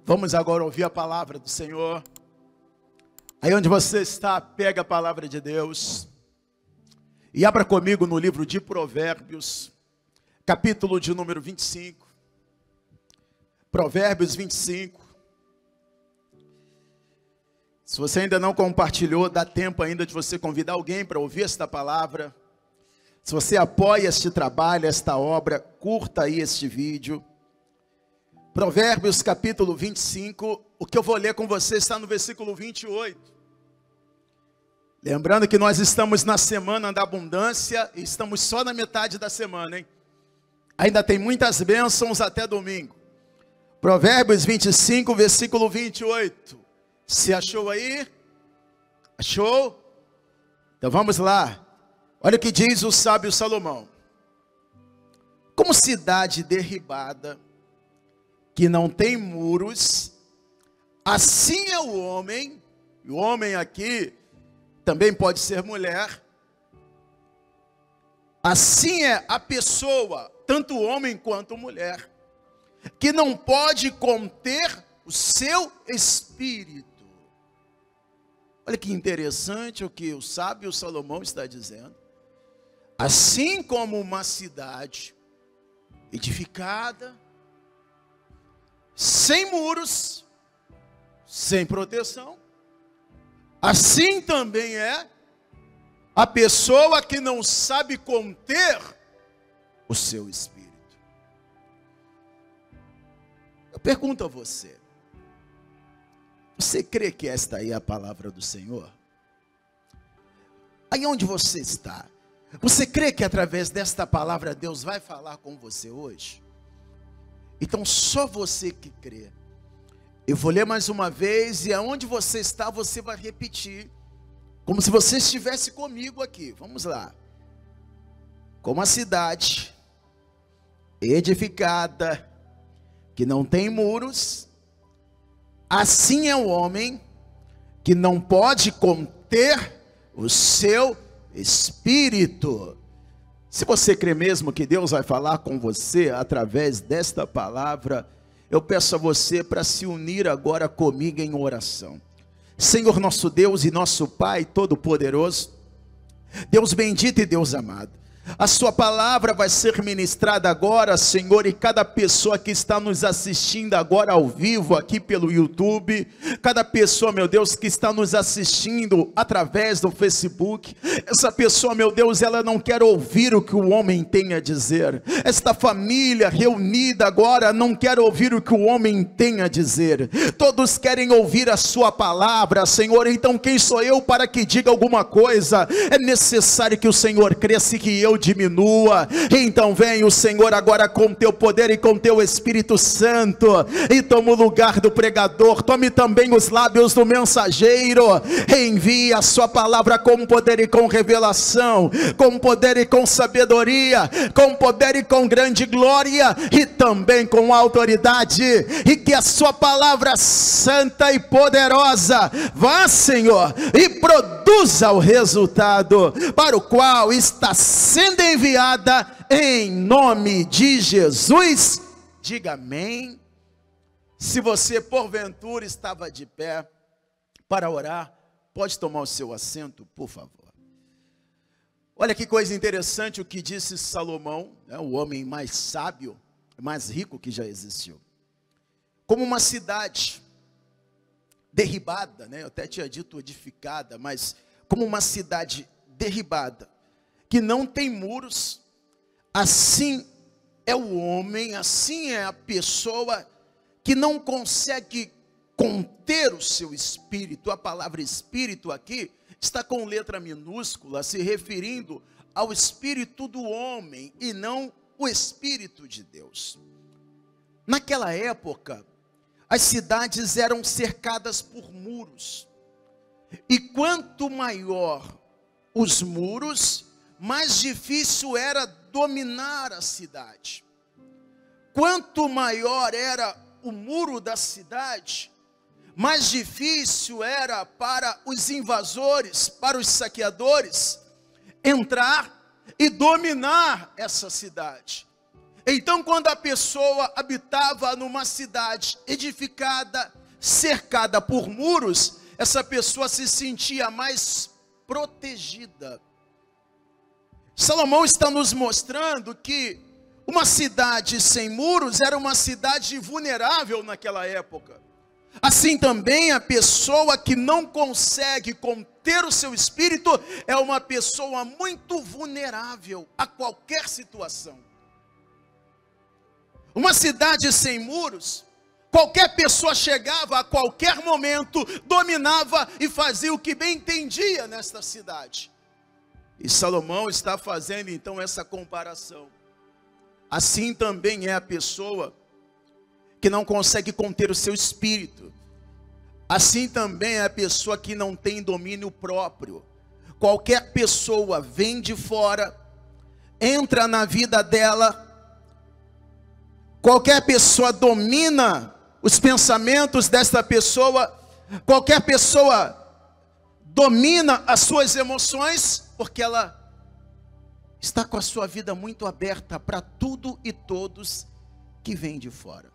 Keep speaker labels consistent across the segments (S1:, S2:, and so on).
S1: Vamos agora ouvir a palavra do Senhor. Aí onde você está, pega a palavra de Deus e abra comigo no livro de Provérbios, capítulo de número 25. Provérbios 25. Se você ainda não compartilhou, dá tempo ainda de você convidar alguém para ouvir esta palavra. Se você apoia este trabalho, esta obra, curta aí este vídeo. Provérbios capítulo 25, o que eu vou ler com você está no versículo 28. Lembrando que nós estamos na semana da abundância e estamos só na metade da semana, hein? Ainda tem muitas bênçãos até domingo. Provérbios 25, versículo 28. Se achou aí? Achou? Então vamos lá. Olha o que diz o sábio Salomão. Como cidade derribada, que não tem muros, assim é o homem, e o homem aqui também pode ser mulher, assim é a pessoa, tanto homem quanto mulher, que não pode conter o seu espírito. Olha que interessante o que o sábio Salomão está dizendo. Assim como uma cidade edificada, sem muros, sem proteção, assim também é a pessoa que não sabe conter o seu espírito. Eu pergunto a você, você crê que esta aí é a palavra do Senhor? Aí onde você está, você crê que através desta palavra Deus vai falar com você hoje? Então só você que crê. Eu vou ler mais uma vez e aonde você está você vai repetir, como se você estivesse comigo aqui. Vamos lá. Como a cidade edificada, que não tem muros, assim é o homem que não pode conter o seu espírito. Se você crê mesmo que Deus vai falar com você através desta palavra, eu peço a você para se unir agora comigo em oração. Senhor nosso Deus e nosso Pai Todo-Poderoso, Deus bendito e Deus amado, a sua palavra vai ser ministrada agora, Senhor, e cada pessoa que está nos assistindo agora ao vivo aqui pelo YouTube, cada pessoa, meu Deus, que está nos assistindo através do Facebook, essa pessoa, meu Deus, ela não quer ouvir o que o homem tem a dizer. Esta família reunida agora não quer ouvir o que o homem tem a dizer. Todos querem ouvir a sua palavra, Senhor. Então quem sou eu para que diga alguma coisa? É necessário que o Senhor cresça e que eu diminua. Então vem o Senhor agora com teu poder e com teu Espírito Santo e toma o lugar do pregador, tome também os lábios do mensageiro, envie a sua palavra com poder e com revelação, com poder e com sabedoria, com poder e com grande glória e também com autoridade, e que a sua palavra santa e poderosa vá, Senhor, e produza o resultado para o qual está sendo enviada, em nome de Jesus. Diga amém. Se você porventura estava de pé para orar, pode tomar o seu assento, por favor. Olha que coisa interessante o que disse Salomão, né, o homem mais sábio, mais rico que já existiu. Como uma cidade derribada, né, eu até tinha dito edificada, mas como uma cidade derribada, que não tem muros, assim é o homem, assim é a pessoa que não consegue conter o seu espírito. A palavra espírito aqui está com letra minúscula, se referindo ao espírito do homem e não o espírito de Deus. Naquela época, as cidades eram cercadas por muros, e quanto maior os muros, mais difícil era dominar a cidade. Quanto maior era o muro da cidade, mais difícil era para os invasores, para os saqueadores, entrar e dominar essa cidade. Então, quando a pessoa habitava numa cidade edificada, cercada por muros, essa pessoa se sentia mais protegida. Salomão está nos mostrando que uma cidade sem muros era uma cidade vulnerável naquela época. Assim também a pessoa que não consegue conter o seu espírito é uma pessoa muito vulnerável a qualquer situação. Uma cidade sem muros, qualquer pessoa chegava a qualquer momento, dominava e fazia o que bem entendia nesta cidade. E Salomão está fazendo então essa comparação. Assim também é a pessoa que não consegue conter o seu espírito. Assim também é a pessoa que não tem domínio próprio. Qualquer pessoa vem de fora, entra na vida dela. Qualquer pessoa domina os pensamentos desta pessoa. Qualquer pessoa domina as suas emoções, porque ela está com a sua vida muito aberta para tudo e todos que vêm de fora.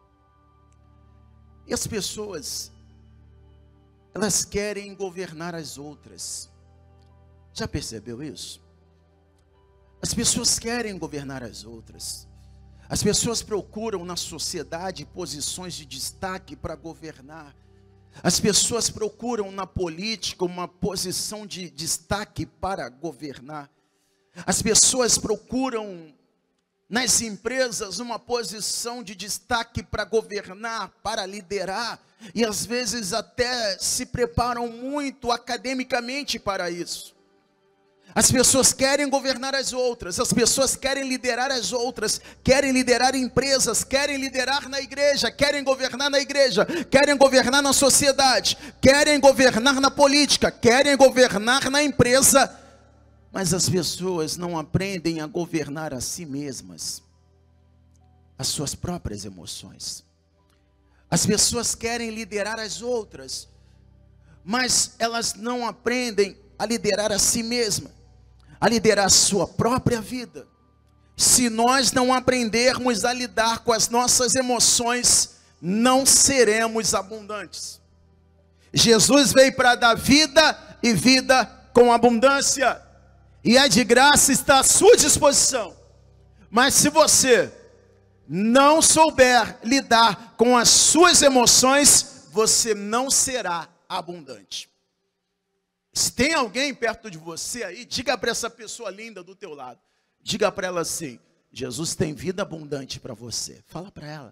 S1: E as pessoas, elas querem governar as outras. Já percebeu isso? As pessoas querem governar as outras. As pessoas procuram na sociedade posições de destaque para governar. As pessoas procuram na política uma posição de destaque para governar. As pessoas procuram nas empresas uma posição de destaque para governar, para liderar, e às vezes até se preparam muito academicamente para isso. As pessoas querem governar as outras, as pessoas querem liderar as outras, querem liderar empresas, querem liderar na igreja, querem governar na igreja, querem governar na sociedade, querem governar na política, querem governar na empresa, mas as pessoas não aprendem a governar a si mesmas, as suas próprias emoções. As pessoas querem liderar as outras, mas elas não aprendem a liderar a si mesmas, a liderar a sua própria vida. Se nós não aprendermos a lidar com as nossas emoções, não seremos abundantes. Jesus veio para dar vida e vida com abundância, e é de graça, está à sua disposição. Mas se você não souber lidar com as suas emoções, você não será abundante. Se tem alguém perto de você aí, diga para essa pessoa linda do teu lado, diga para ela assim: Jesus tem vida abundante para você. Fala para ela.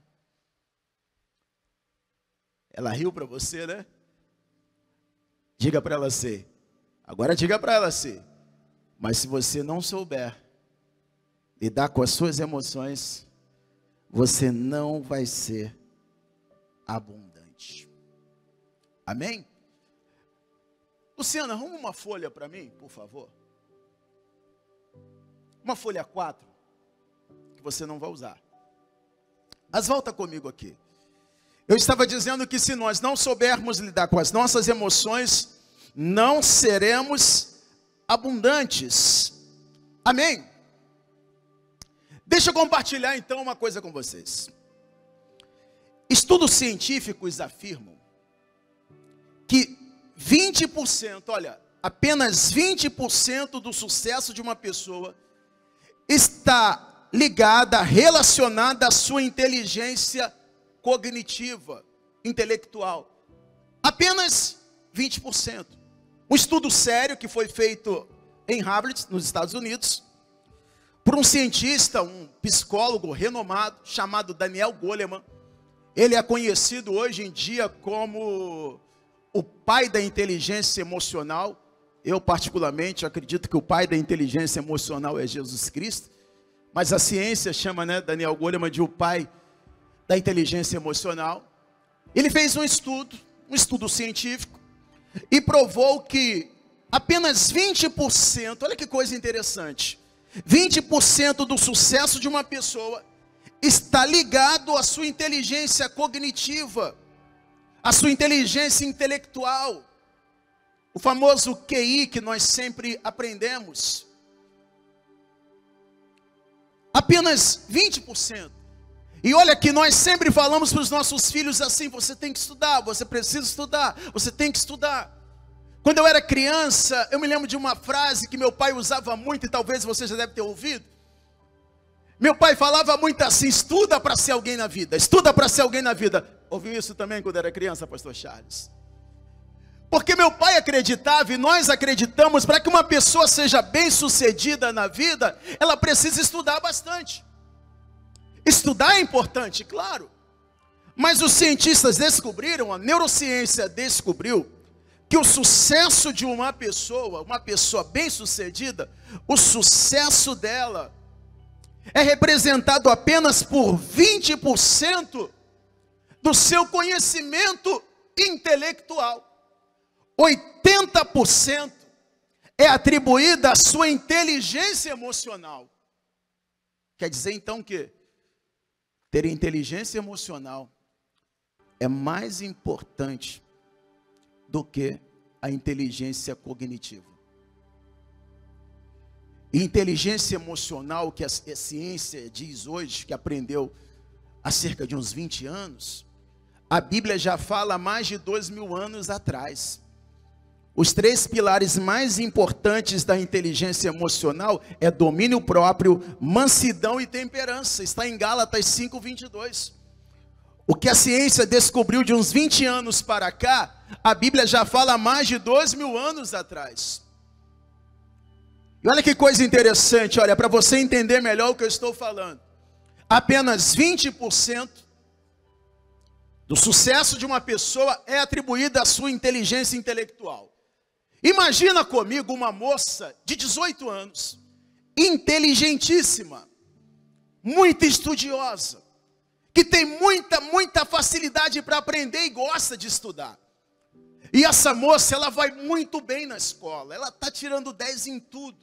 S1: Ela riu para você, né? Diga para ela assim. Agora diga para ela assim: mas se você não souber lidar com as suas emoções, você não vai ser abundante. Amém? Luciana, arruma uma folha para mim, por favor. Uma folha 4, que você não vai usar. Mas volta comigo aqui. Eu estava dizendo que se nós não soubermos lidar com as nossas emoções, não seremos abundantes. Amém? Deixa eu compartilhar então uma coisa com vocês. Estudos científicos afirmam que 20%, olha, apenas 20% do sucesso de uma pessoa está ligada, relacionada à sua inteligência cognitiva, intelectual. Apenas 20%. Um estudo sério que foi feito em Harvard, nos Estados Unidos, por um cientista, um psicólogo renomado, chamado Daniel Goleman. Ele é conhecido hoje em dia como o pai da inteligência emocional. Eu particularmente acredito que o pai da inteligência emocional é Jesus Cristo, mas a ciência chama, Daniel Goleman de o pai da inteligência emocional. Ele fez um estudo científico, e provou que apenas 20%, olha que coisa interessante, 20% do sucesso de uma pessoa está ligado à sua inteligência cognitiva, à sua inteligência intelectual, o famoso QI que nós sempre aprendemos. Apenas 20%. E olha que nós sempre falamos para os nossos filhos assim: você tem que estudar, você precisa estudar, você tem que estudar. Quando eu era criança, eu me lembro de uma frase que meu pai usava muito, e talvez você já deve ter ouvido. Meu pai falava muito assim: estuda para ser alguém na vida, estuda para ser alguém na vida. Ouviu isso também quando era criança, pastor Charles? Porque meu pai acreditava, e nós acreditamos, para que uma pessoa seja bem sucedida na vida, ela precisa estudar bastante. Estudar é importante, claro. Mas os cientistas descobriram, a neurociência descobriu, que o sucesso de uma pessoa bem sucedida, o sucesso dela é representado apenas por 20% do seu conhecimento intelectual. 80% é atribuída à sua inteligência emocional. Quer dizer então que ter inteligência emocional é mais importante do que a inteligência cognitiva. E inteligência emocional, que a ciência diz hoje, que aprendeu há cerca de uns 20 anos, a Bíblia já fala há mais de 2000 anos atrás. Os 3 pilares mais importantes da inteligência emocional é domínio próprio, mansidão e temperança. Está em Gálatas 5:22. O que a ciência descobriu de uns 20 anos para cá, a Bíblia já fala há mais de 2000 anos atrás. E olha que coisa interessante, olha, para você entender melhor o que eu estou falando. Apenas 20% do sucesso de uma pessoa é atribuído à sua inteligência intelectual. Imagina comigo uma moça de 18 anos, inteligentíssima, muito estudiosa, que tem muita facilidade para aprender e gosta de estudar. E essa moça, ela vai muito bem na escola, ela está tirando 10 em tudo.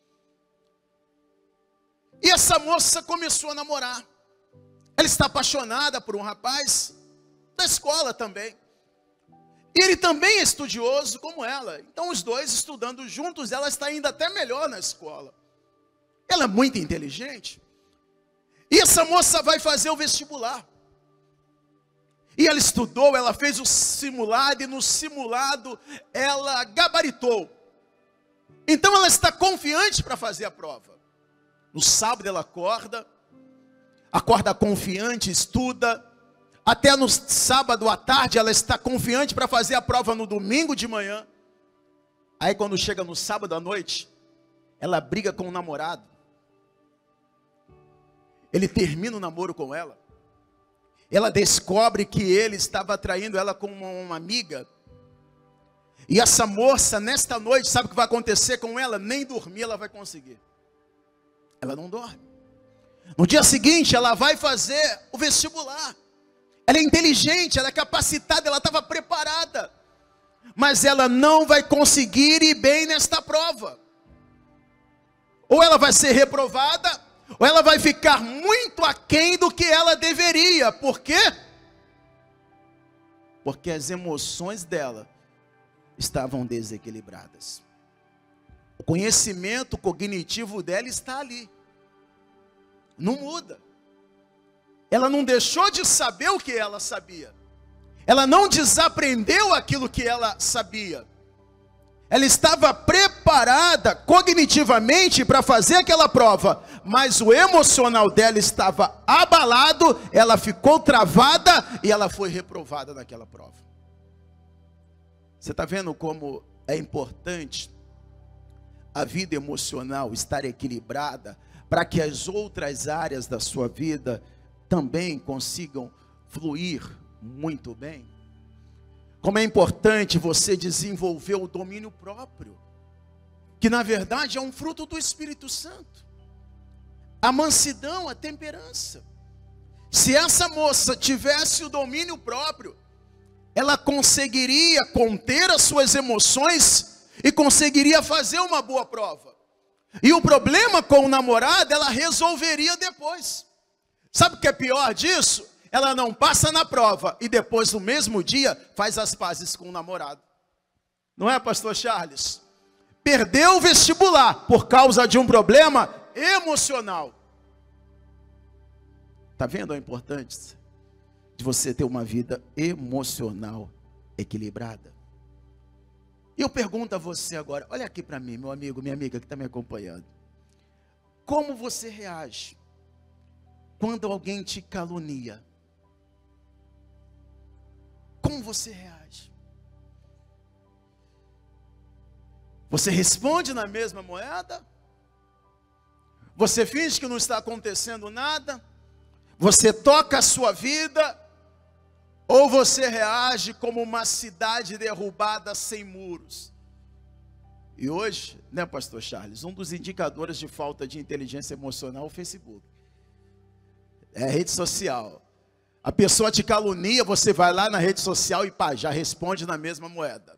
S1: E essa moça começou a namorar. Ela está apaixonada por um rapaz da escola também. E ele também é estudioso como ela. Então os dois estudando juntos, ela está indo até melhor na escola. Ela é muito inteligente. E essa moça vai fazer o vestibular. E ela estudou, ela fez o simulado, e no simulado ela gabaritou. Então ela está confiante para fazer a prova. No sábado ela acorda confiante, estuda. Até no sábado à tarde ela está confiante para fazer a prova no domingo de manhã. Aí quando chega no sábado à noite, ela briga com o namorado. Ele termina o namoro com ela. Ela descobre que ele estava traindo ela com uma amiga. E essa moça, nesta noite, sabe o que vai acontecer com ela? Nem dormir ela vai conseguir. Ela não dorme. No dia seguinte, ela vai fazer o vestibular. Ela é inteligente, ela é capacitada, ela estava preparada. Mas ela não vai conseguir ir bem nesta prova. Ou ela vai ser reprovada, ou ela vai ficar muito aquém do que ela deveria. Por quê? Porque as emoções dela estavam desequilibradas. O conhecimento cognitivo dela está ali. Não muda. Ela não deixou de saber o que ela sabia. Ela não desaprendeu aquilo que ela sabia. Ela estava preparada cognitivamente para fazer aquela prova, mas o emocional dela estava abalado, ela ficou travada e ela foi reprovada naquela prova. Você está vendo como é importante a vida emocional estar equilibrada para que as outras áreas da sua vida também consigam fluir muito bem? Como é importante você desenvolver o domínio próprio, que na verdade é um fruto do Espírito Santo. A mansidão, a temperança. Se essa moça tivesse o domínio próprio, ela conseguiria conter as suas emoções e conseguiria fazer uma boa prova. E o problema com o namorado, ela resolveria depois. Sabe o que é pior disso? Ela não passa na prova e depois, no mesmo dia, faz as pazes com o namorado. Não é, pastor Charles? Perdeu o vestibular por causa de um problema emocional. Está vendo a importância de você ter uma vida emocional equilibrada? E eu pergunto a você agora, olha aqui para mim, meu amigo, minha amiga que está me acompanhando. Como você reage quando alguém te calunia? Como você reage? Você responde na mesma moeda? Você finge que não está acontecendo nada? Você toca a sua vida? Ou você reage como uma cidade derrubada sem muros? E hoje, né, pastor Charles, um dos indicadores de falta de inteligência emocional é o Facebook. É a rede social. A pessoa te calunia, você vai lá na rede social e pá, já responde na mesma moeda.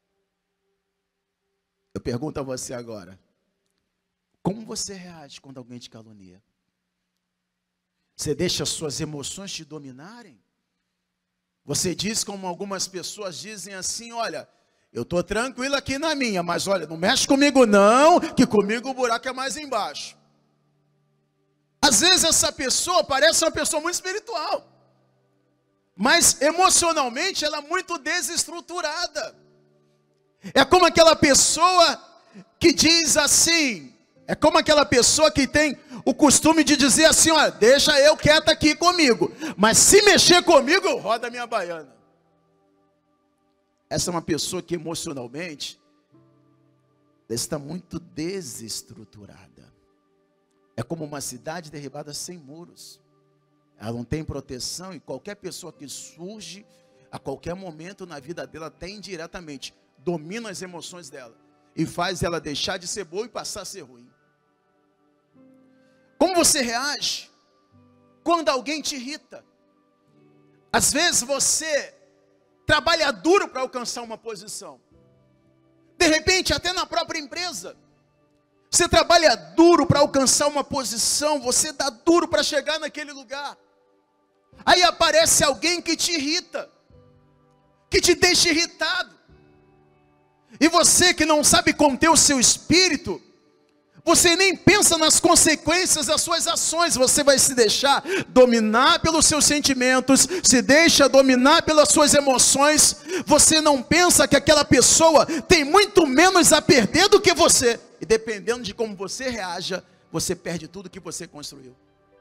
S1: Eu pergunto a você agora, como você reage quando alguém te calunia? Você deixa as suas emoções te dominarem? Você diz como algumas pessoas dizem assim, olha, eu estou tranquilo aqui na minha, mas olha, não mexe comigo não, que comigo o buraco é mais embaixo. Às vezes essa pessoa parece uma pessoa muito espiritual, mas emocionalmente ela é muito desestruturada. É como aquela pessoa que diz assim, é como aquela pessoa que tem o costume de dizer assim, olha, deixa eu quieta aqui comigo, mas se mexer comigo eu rodo a minha baiana. Essa é uma pessoa que emocionalmente está muito desestruturada. É como uma cidade derribada sem muros. Ela não tem proteção e qualquer pessoa que surge a qualquer momento na vida dela, até indiretamente, domina as emoções dela e faz ela deixar de ser boa e passar a ser ruim. Como você reage quando alguém te irrita? Às vezes você trabalha duro para alcançar uma posição. De repente, até na própria empresa, você trabalha duro para alcançar uma posição, você dá duro para chegar naquele lugar. Aí aparece alguém que te irrita, que te deixa irritado. E você que não sabe conter o seu espírito, você nem pensa nas consequências das suas ações, você vai se deixar dominar pelos seus sentimentos, se deixa dominar pelas suas emoções, você não pensa que aquela pessoa tem muito menos a perder do que você, e dependendo de como você reaja, você perde tudo que você construiu,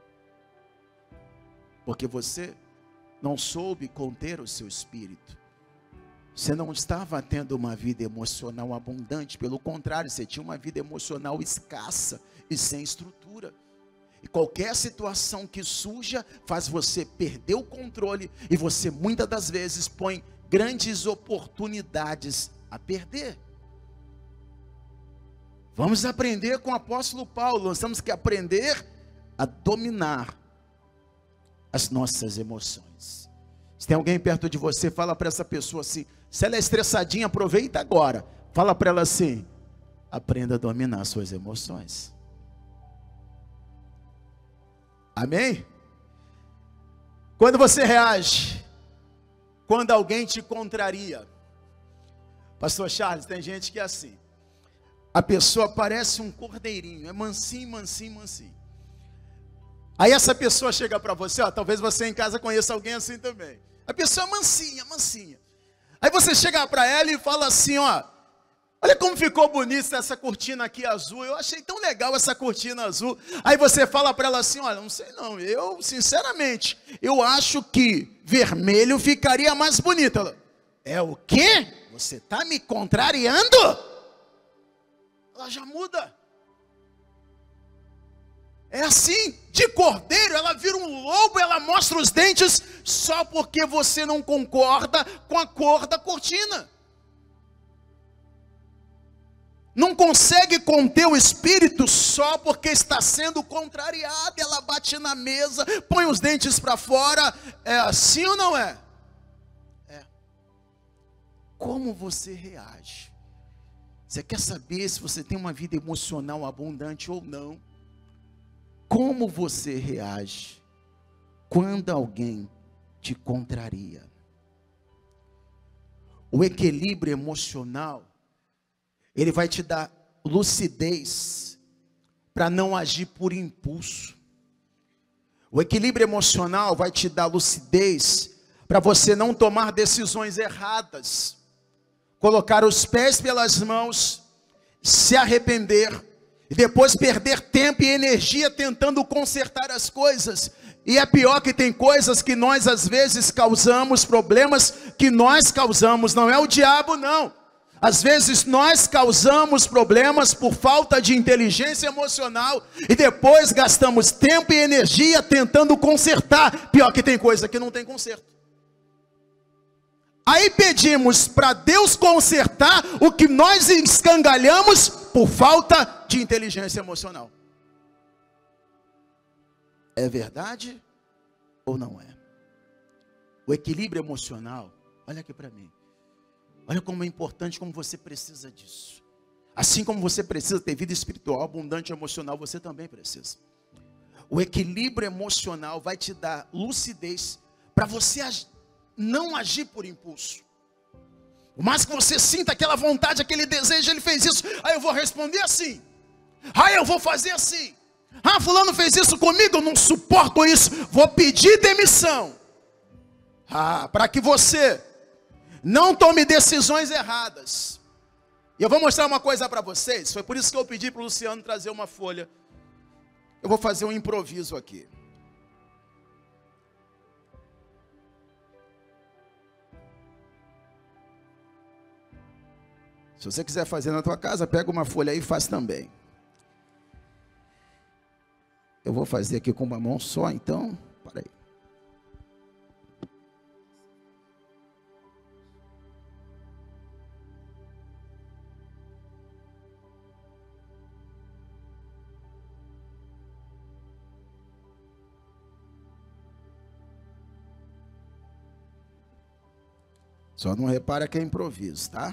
S1: porque você não soube conter o seu espírito. Você não estava tendo uma vida emocional abundante, pelo contrário, você tinha uma vida emocional escassa e sem estrutura. E qualquer situação que surja faz você perder o controle e você muitas das vezes põe grandes oportunidades a perder. Vamos aprender com o apóstolo Paulo, nós temos que aprender a dominar as nossas emoções. Se tem alguém perto de você, fala para essa pessoa assim, se ela é estressadinha, aproveita agora. Fala para ela assim, aprenda a dominar suas emoções. Amém? Quando você reage, quando alguém te contraria. Pastor Charles, tem gente que é assim. A pessoa parece um cordeirinho, é mansinho, mansinho, mansinho. Aí essa pessoa chega para você, ó, talvez você em casa conheça alguém assim também. A pessoa é mansinha, mansinha. Aí você chega para ela e fala assim, ó, olha como ficou bonita essa cortina aqui azul, eu achei tão legal essa cortina azul. Aí você fala para ela assim, olha, não sei não, eu sinceramente, eu acho que vermelho ficaria mais bonito. Ela, é o quê? Você está me contrariando? Ela já muda. É assim, de cordeiro, ela vira um lobo, ela mostra os dentes, só porque você não concorda com a cor da cortina. Não consegue conter o espírito só porque está sendo contrariada, ela bate na mesa, põe os dentes para fora. É assim ou não é? É. Como você reage? Você quer saber se você tem uma vida emocional abundante ou não? Como você reage quando alguém te contraria? O equilíbrio emocional, ele vai te dar lucidez para não agir por impulso. O equilíbrio emocional vai te dar lucidez para você não tomar decisões erradas, colocar os pés pelas mãos, se arrepender e depois perder tempo e energia tentando consertar as coisas. E é pior que tem coisas que nós às vezes causamos, problemas que nós causamos, não é o diabo não. Às vezes nós causamos problemas por falta de inteligência emocional e depois gastamos tempo e energia tentando consertar. Pior que tem coisa que não tem conserto. Aí pedimos para Deus consertar o que nós escangalhamos por falta de inteligência emocional. É verdade ou não é? O equilíbrio emocional, olha aqui para mim. Olha como é importante, como você precisa disso. Assim como você precisa ter vida espiritual, abundante emocional, você também precisa. O equilíbrio emocional vai te dar lucidez para você não agir por impulso. Por mais que você sinta aquela vontade, aquele desejo, ele fez isso, aí eu vou responder assim. Aí eu vou fazer assim. Ah, fulano fez isso comigo, eu não suporto isso, vou pedir demissão. Para que você não tome decisões erradas. E eu vou mostrar uma coisa para vocês. Foi por isso que eu pedi para o Luciano trazer uma folha. Eu vou fazer um improviso aqui. Se você quiser fazer na tua casa, pega uma folha aí e faz também. Eu vou fazer aqui com uma mão só, então. Para aí. Só não repara que é improviso, tá?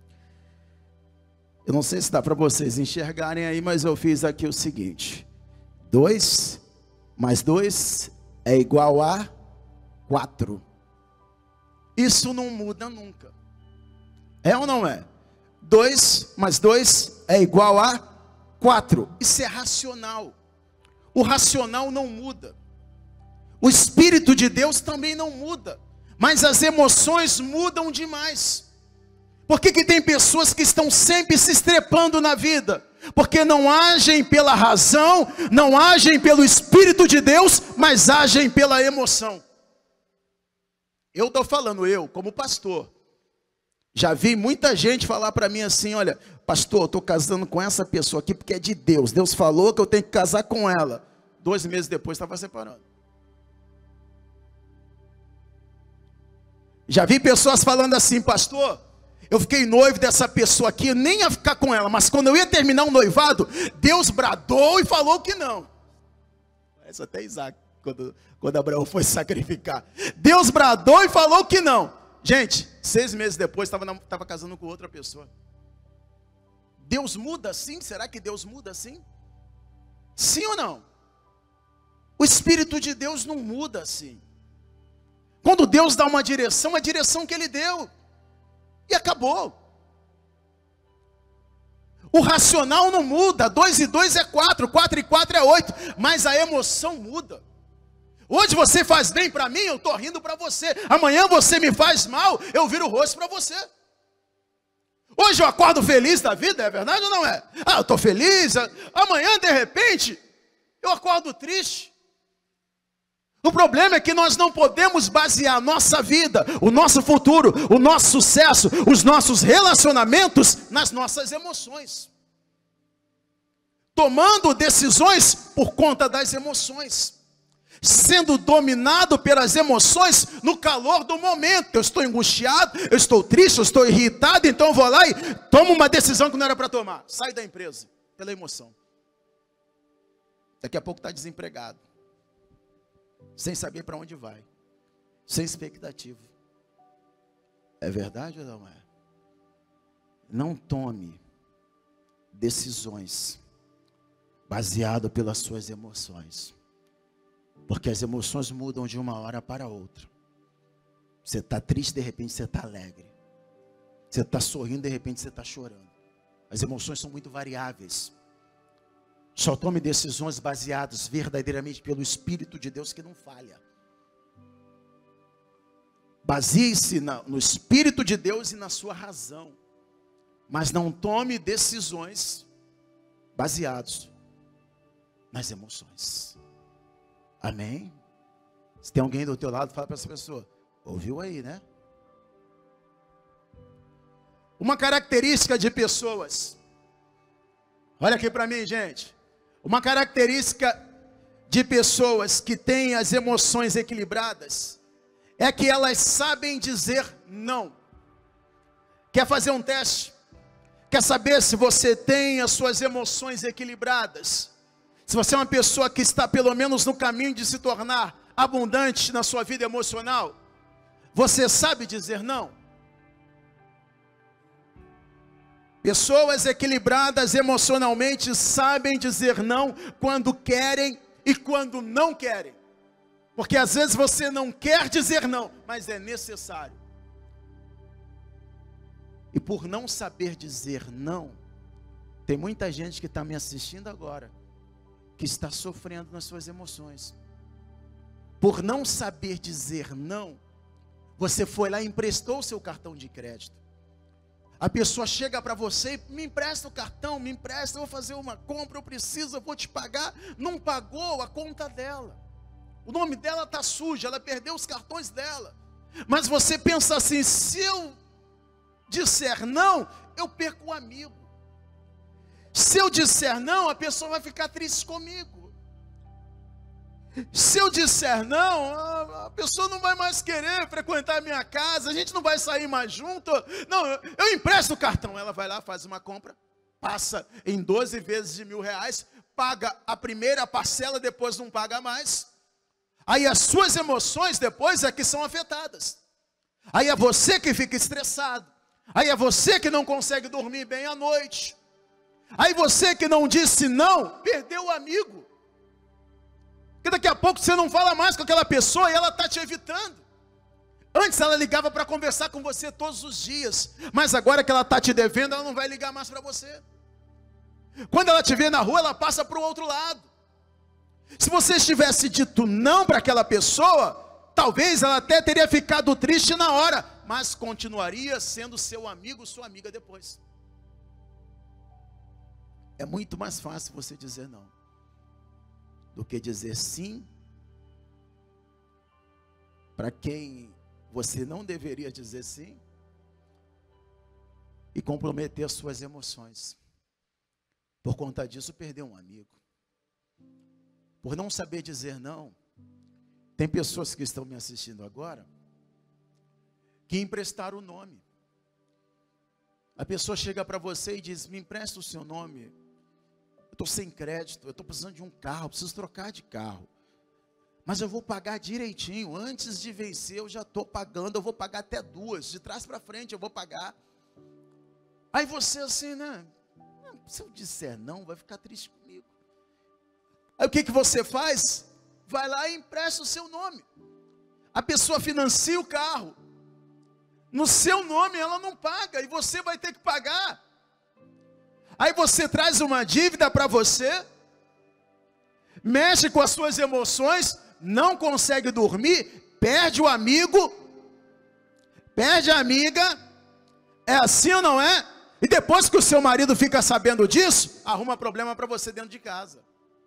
S1: Eu não sei se dá para vocês enxergarem aí, mas eu fiz aqui o seguinte. 2 mais 2 é igual a 4. Isso não muda nunca. É ou não é? 2 mais 2 é igual a 4. Isso é racional. O racional não muda. O Espírito de Deus também não muda. Mas as emoções mudam demais. Por que tem pessoas que estão sempre se estrepando na vida? Porque não agem pela razão, não agem pelo Espírito de Deus, mas agem pela emoção. Eu estou falando, eu como pastor, já vi muita gente falar para mim assim, olha, pastor, eu estou casando com essa pessoa aqui porque é de Deus. Deus falou que eu tenho que casar com ela. 2 meses depois estava separando. Já vi pessoas falando assim, pastor, eu fiquei noivo dessa pessoa aqui, eu nem ia ficar com ela, mas quando eu ia terminar o noivado, Deus bradou e falou que não. Parece até Isaac, quando Abraão foi sacrificar. Deus bradou e falou que não. Gente, 6 meses depois, estava casando com outra pessoa. Deus muda assim? Será que Deus muda assim? Sim ou não? O Espírito de Deus não muda assim. Quando Deus dá uma direção, a direção que Ele deu. E acabou. O racional não muda. 2 e 2 é 4. 4 e 4 é 8. Mas a emoção muda. Hoje você faz bem para mim, eu estou rindo para você. Amanhã você me faz mal, eu viro o rosto para você. Hoje eu acordo feliz da vida, é verdade ou não é? Eu estou feliz. Amanhã, de repente, eu acordo triste. O problema é que nós não podemos basear a nossa vida, o nosso futuro, o nosso sucesso, os nossos relacionamentos nas nossas emoções. Tomando decisões por conta das emoções. Sendo dominado pelas emoções no calor do momento. Eu estou angustiado, eu estou triste, eu estou irritado, então eu vou lá e tomo uma decisão que não era para tomar. Sai da empresa, pela emoção. Daqui a pouco está desempregado. Sem saber para onde vai. Sem expectativa. É verdade ou não é? Não tome decisões baseado pelas suas emoções. Porque as emoções mudam de uma hora para outra. Você está triste, de repente você está alegre. Você está sorrindo, de repente você está chorando. As emoções são muito variáveis. Só tome decisões baseadas verdadeiramente pelo Espírito de Deus que não falha. Baseie-se no Espírito de Deus e na sua razão. Mas não tome decisões baseadas nas emoções. Amém? Se tem alguém do teu lado, fala para essa pessoa. Ouviu aí, né? Uma característica de pessoas. Olha aqui para mim, gente. Uma característica de pessoas que têm as emoções equilibradas é que elas sabem dizer não. Quer fazer um teste? Quer saber se você tem as suas emoções equilibradas? Se você é uma pessoa que está pelo menos no caminho de se tornar abundante na sua vida emocional, você sabe dizer não? Pessoas equilibradas emocionalmente sabem dizer não quando querem e quando não querem. Porque às vezes você não quer dizer não, mas é necessário. E por não saber dizer não, tem muita gente que está me assistindo agora, que está sofrendo nas suas emoções. Por não saber dizer não, você foi lá e emprestou o seu cartão de crédito. A pessoa chega para você e me empresta o cartão, me empresta, eu vou fazer uma compra, eu preciso, eu vou te pagar. Não pagou a conta dela. O nome dela está sujo, ela perdeu os cartões dela. Mas você pensa assim, se eu disser não, eu perco o amigo. Se eu disser não, a pessoa vai ficar triste comigo. Se eu disser não, a pessoa não vai mais querer frequentar a minha casa, a gente não vai sair mais junto. Não, eu empresto o cartão. Ela vai lá, faz uma compra, passa em 12 vezes de R$1.000, paga a primeira parcela, depois não paga mais. Aí as suas emoções depois é que são afetadas. Aí é você que fica estressado. Aí é você que não consegue dormir bem à noite. Aí você que não disse não, perdeu o amigo. Porque daqui a pouco você não fala mais com aquela pessoa e ela está te evitando. Antes ela ligava para conversar com você todos os dias. Mas agora que ela está te devendo, ela não vai ligar mais para você. Quando ela te vê na rua, ela passa para o outro lado. Se você tivesse dito não para aquela pessoa, talvez ela até teria ficado triste na hora, mas continuaria sendo seu amigo, sua amiga depois. É muito mais fácil você dizer não do que dizer sim para quem você não deveria dizer sim e comprometer as suas emoções. Por conta disso, perder um amigo. Por não saber dizer não, tem pessoas que estão me assistindo agora que emprestaram o nome. A pessoa chega para você e diz, me empresta o seu nome. Eu estou sem crédito, eu estou precisando de um carro, preciso trocar de carro. Mas eu vou pagar direitinho, antes de vencer eu já estou pagando, eu vou pagar até 2, de trás para frente eu vou pagar. Aí você assim, né? Se eu disser não, vai ficar triste comigo. Aí o que você faz? Vai lá e empresta o seu nome. A pessoa financia o carro. No seu nome ela não paga e você vai ter que pagar. Aí você traz uma dívida para você, mexe com as suas emoções, não consegue dormir, perde o amigo, perde a amiga. É assim ou não é? E depois que o seu marido fica sabendo disso, arruma problema para você dentro de casa.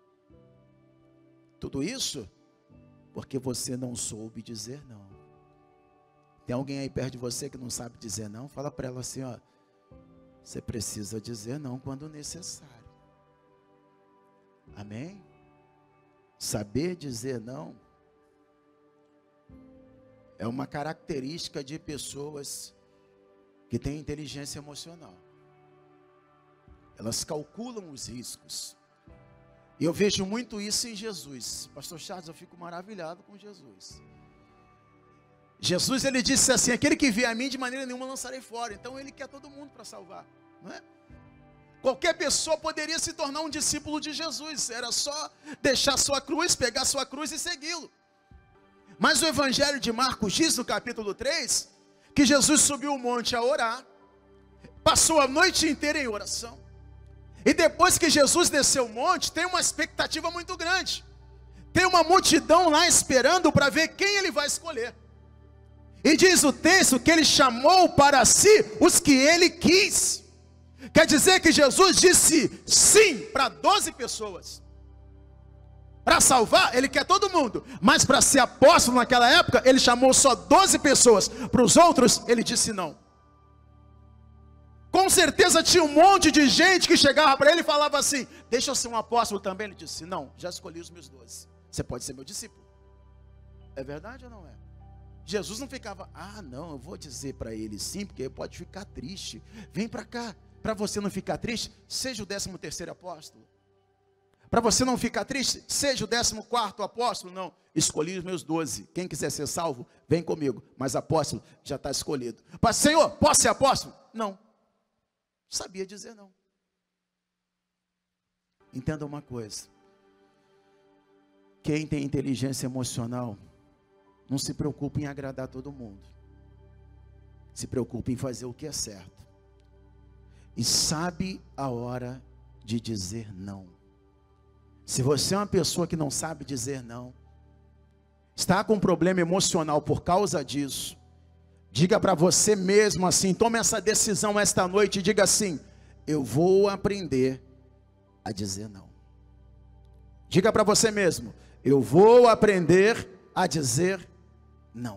S1: Tudo isso porque você não soube dizer não. Tem alguém aí perto de você que não sabe dizer não? Fala para ela assim, ó. Você precisa dizer não quando necessário. Amém? Saber dizer não é uma característica de pessoas que têm inteligência emocional. Elas calculam os riscos. E eu vejo muito isso em Jesus. Pastor Charles, eu fico maravilhado com Jesus. Jesus, ele disse assim, aquele que vier a mim de maneira nenhuma lançarei fora. Então ele quer todo mundo para salvar, não é? Qualquer pessoa poderia se tornar um discípulo de Jesus. Era só deixar sua cruz, pegar sua cruz e segui-lo. Mas o Evangelho de Marcos diz no capítulo 3, que Jesus subiu o monte a orar, passou a noite inteira em oração. E depois que Jesus desceu o monte, tem uma expectativa muito grande. Tem uma multidão lá esperando para ver quem ele vai escolher. E diz o texto que ele chamou para si os que ele quis. Quer dizer que Jesus disse sim para 12 pessoas. Para salvar, ele quer todo mundo. Mas para ser apóstolo naquela época, ele chamou só 12 pessoas. Para os outros, ele disse não. Com certeza tinha um monte de gente que chegava para ele e falava assim: deixa eu ser um apóstolo também. Ele disse: não, já escolhi os meus 12. Você pode ser meu discípulo. É verdade ou não é? Jesus não ficava: ah não, eu vou dizer para ele sim, porque ele pode ficar triste. Vem para cá. Para você não ficar triste, seja o 13º apóstolo. Para você não ficar triste, seja o 14º apóstolo. Não, escolhi os meus 12. Quem quiser ser salvo, vem comigo. Mas apóstolo já está escolhido. Mas, Senhor, posso ser apóstolo? Não. Sabia dizer não. Entenda uma coisa. Quem tem inteligência emocional, não se preocupa em agradar todo mundo. Se preocupa em fazer o que é certo. E sabe a hora de dizer não. Se você é uma pessoa que não sabe dizer não, está com um problema emocional por causa disso, diga para você mesmo assim, tome essa decisão esta noite e diga assim: eu vou aprender a dizer não. Diga para você mesmo: eu vou aprender a dizer não.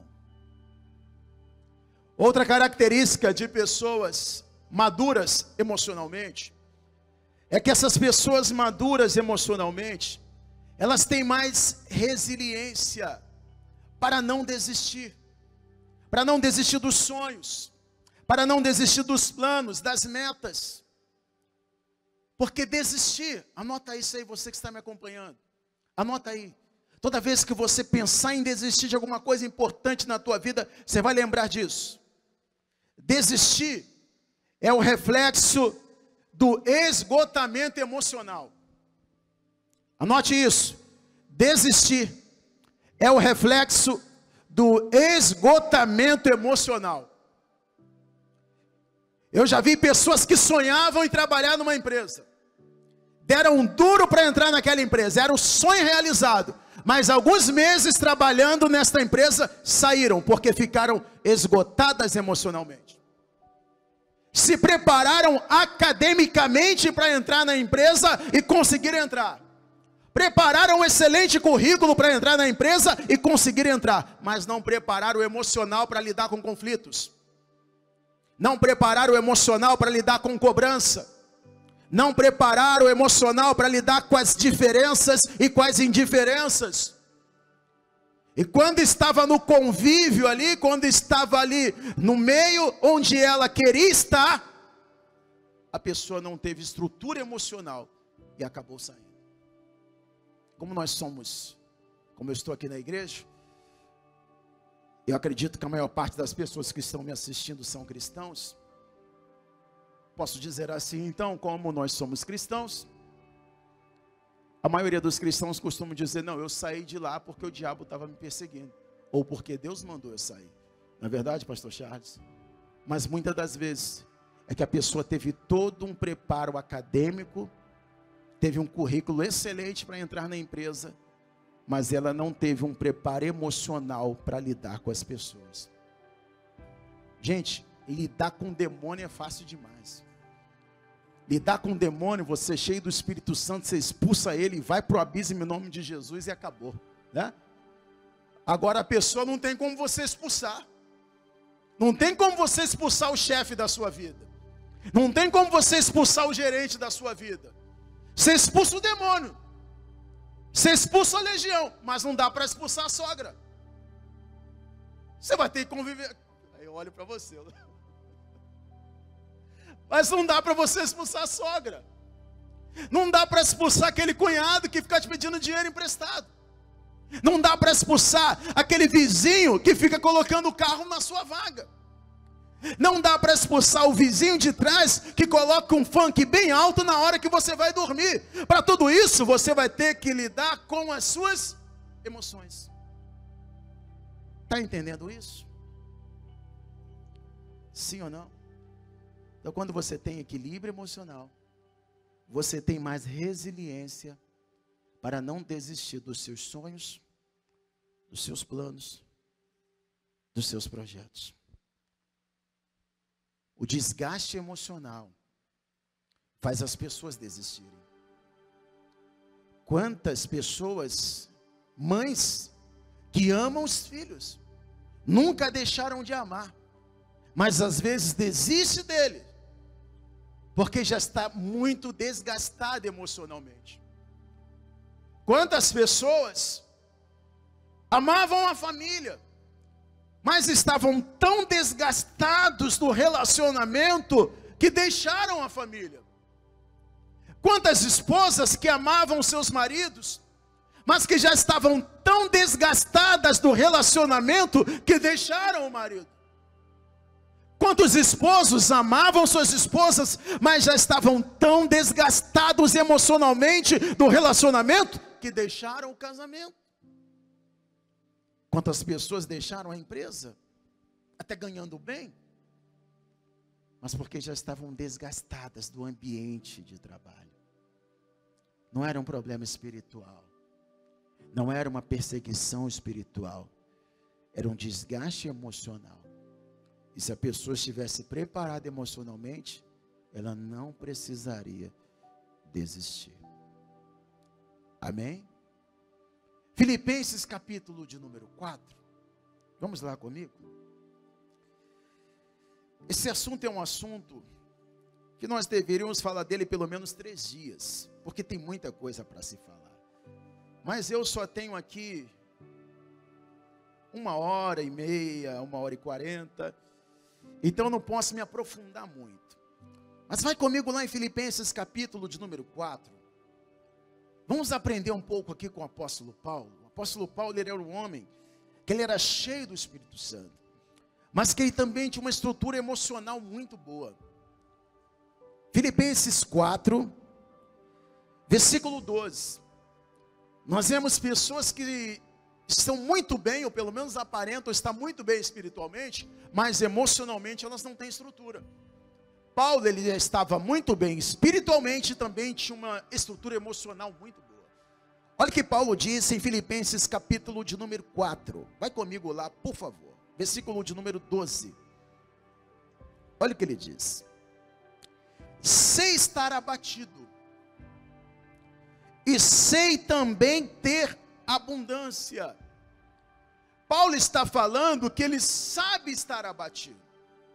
S1: Outra característica de pessoas maduras emocionalmente é que essas pessoas maduras emocionalmente, elas têm mais resiliência para não desistir. Para não desistir dos sonhos, para não desistir dos planos, das metas. Porque desistir, anota isso aí, você que está me acompanhando, anota aí. Toda vez que você pensar em desistir de alguma coisa importante na tua vida, você vai lembrar disso. Desistir é o reflexo do esgotamento emocional. Anote isso. Desistir é o reflexo do esgotamento emocional. Eu já vi pessoas que sonhavam em trabalhar numa empresa. Deram um duro para entrar naquela empresa. Era um sonho realizado. Mas alguns meses trabalhando nesta empresa, saíram porque ficaram esgotadas emocionalmente. Se prepararam academicamente para entrar na empresa e conseguiram entrar. Prepararam um excelente currículo para entrar na empresa e conseguir entrar, mas não prepararam o emocional para lidar com conflitos. Não prepararam o emocional para lidar com cobrança. Não prepararam o emocional para lidar com as diferenças e com as indiferenças. E quando estava no convívio ali, quando estava ali no meio onde ela queria estar, a pessoa não teve estrutura emocional e acabou saindo. Como nós somos, como eu estou aqui na igreja, eu acredito que a maior parte das pessoas que estão me assistindo são cristãos. Posso dizer assim, então, como nós somos cristãos, a maioria dos cristãos costumam dizer: não, eu saí de lá porque o diabo estava me perseguindo, ou porque Deus mandou eu sair. Não é verdade, pastor Charles? Mas muitas das vezes é que a pessoa teve todo um preparo acadêmico, teve um currículo excelente para entrar na empresa, mas ela não teve um preparo emocional para lidar com as pessoas. Gente, lidar com demônio é fácil demais. Lidar com demônio, você cheio do Espírito Santo, você expulsa ele e vai para o abismo em nome de Jesus e acabou, né? Agora a pessoa não tem como você expulsar. Não tem como você expulsar o chefe da sua vida. Não tem como você expulsar o gerente da sua vida. Você expulsa o demônio. Você expulsa a legião, mas não dá para expulsar a sogra. Você vai ter que conviver. Aí eu olho para você. Mas não dá para você expulsar a sogra. Não dá para expulsar aquele cunhado que fica te pedindo dinheiro emprestado. Não dá para expulsar aquele vizinho que fica colocando o carro na sua vaga. Não dá para expulsar o vizinho de trás que coloca um funk bem alto na hora que você vai dormir. Para tudo isso, você vai ter que lidar com as suas emoções. Está entendendo isso? Sim ou não? Então, quando você tem equilíbrio emocional, você tem mais resiliência para não desistir dos seus sonhos, dos seus planos, dos seus projetos. O desgaste emocional faz as pessoas desistirem. Quantas pessoas, mães, que amam os filhos, nunca deixaram de amar, mas às vezes desiste dele, porque já está muito desgastado emocionalmente. Quantas pessoas amavam a família, mas estavam tão desgastados do relacionamento que deixaram a família. Quantas esposas que amavam seus maridos, mas que já estavam tão desgastadas do relacionamento que deixaram o marido. Quantos esposos amavam suas esposas, mas já estavam tão desgastados emocionalmente do relacionamento que deixaram o casamento. Quantas pessoas deixaram a empresa, até ganhando bem, mas porque já estavam desgastadas do ambiente de trabalho. Não era um problema espiritual, não era uma perseguição espiritual, era um desgaste emocional. E se a pessoa estivesse preparada emocionalmente, ela não precisaria desistir. Amém? Filipenses capítulo de número 4. Vamos lá comigo? Esse assunto é um assunto que nós deveríamos falar dele pelo menos 3 dias, porque tem muita coisa para se falar. Mas eu só tenho aqui 1h30, 1h40, então eu não posso me aprofundar muito. Mas vai comigo lá em Filipenses capítulo de número 4. Vamos aprender um pouco aqui com o apóstolo Paulo. O apóstolo Paulo, ele era um homem que ele era cheio do Espírito Santo, mas que ele também tinha uma estrutura emocional muito boa. Filipenses 4, versículo 12. Nós vemos pessoas que estão muito bem, ou pelo menos aparentam estar muito bem espiritualmente, mas emocionalmente elas não têm estrutura. Paulo, ele estava muito bem espiritualmente e também tinha uma estrutura emocional muito boa. Olha o que Paulo disse em Filipenses capítulo de número 4. Vai comigo lá, por favor. Versículo de número 12. Olha o que ele diz. Sei estar abatido, e sei também ter abundância. Paulo está falando que ele sabe estar abatido.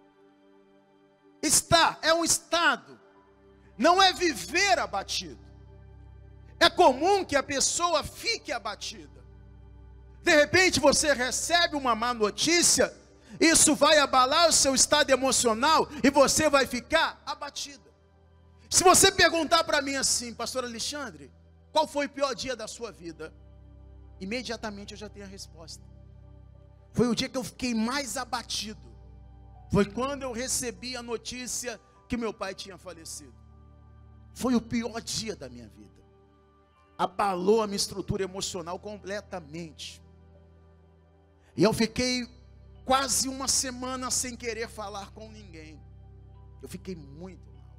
S1: Estar é um estado, não é viver abatido. É comum que a pessoa fique abatida. De repente você recebe uma má notícia, isso vai abalar o seu estado emocional e você vai ficar abatida. Se você perguntar para mim assim, pastor Alexandre, qual foi o pior dia da sua vida? Imediatamente eu já tenho a resposta. Foi o dia que eu fiquei mais abatido. Foi quando eu recebi a notícia que meu pai tinha falecido. Foi o pior dia da minha vida. Abalou a minha estrutura emocional completamente. E eu fiquei quase uma semana sem querer falar com ninguém. Eu fiquei muito mal.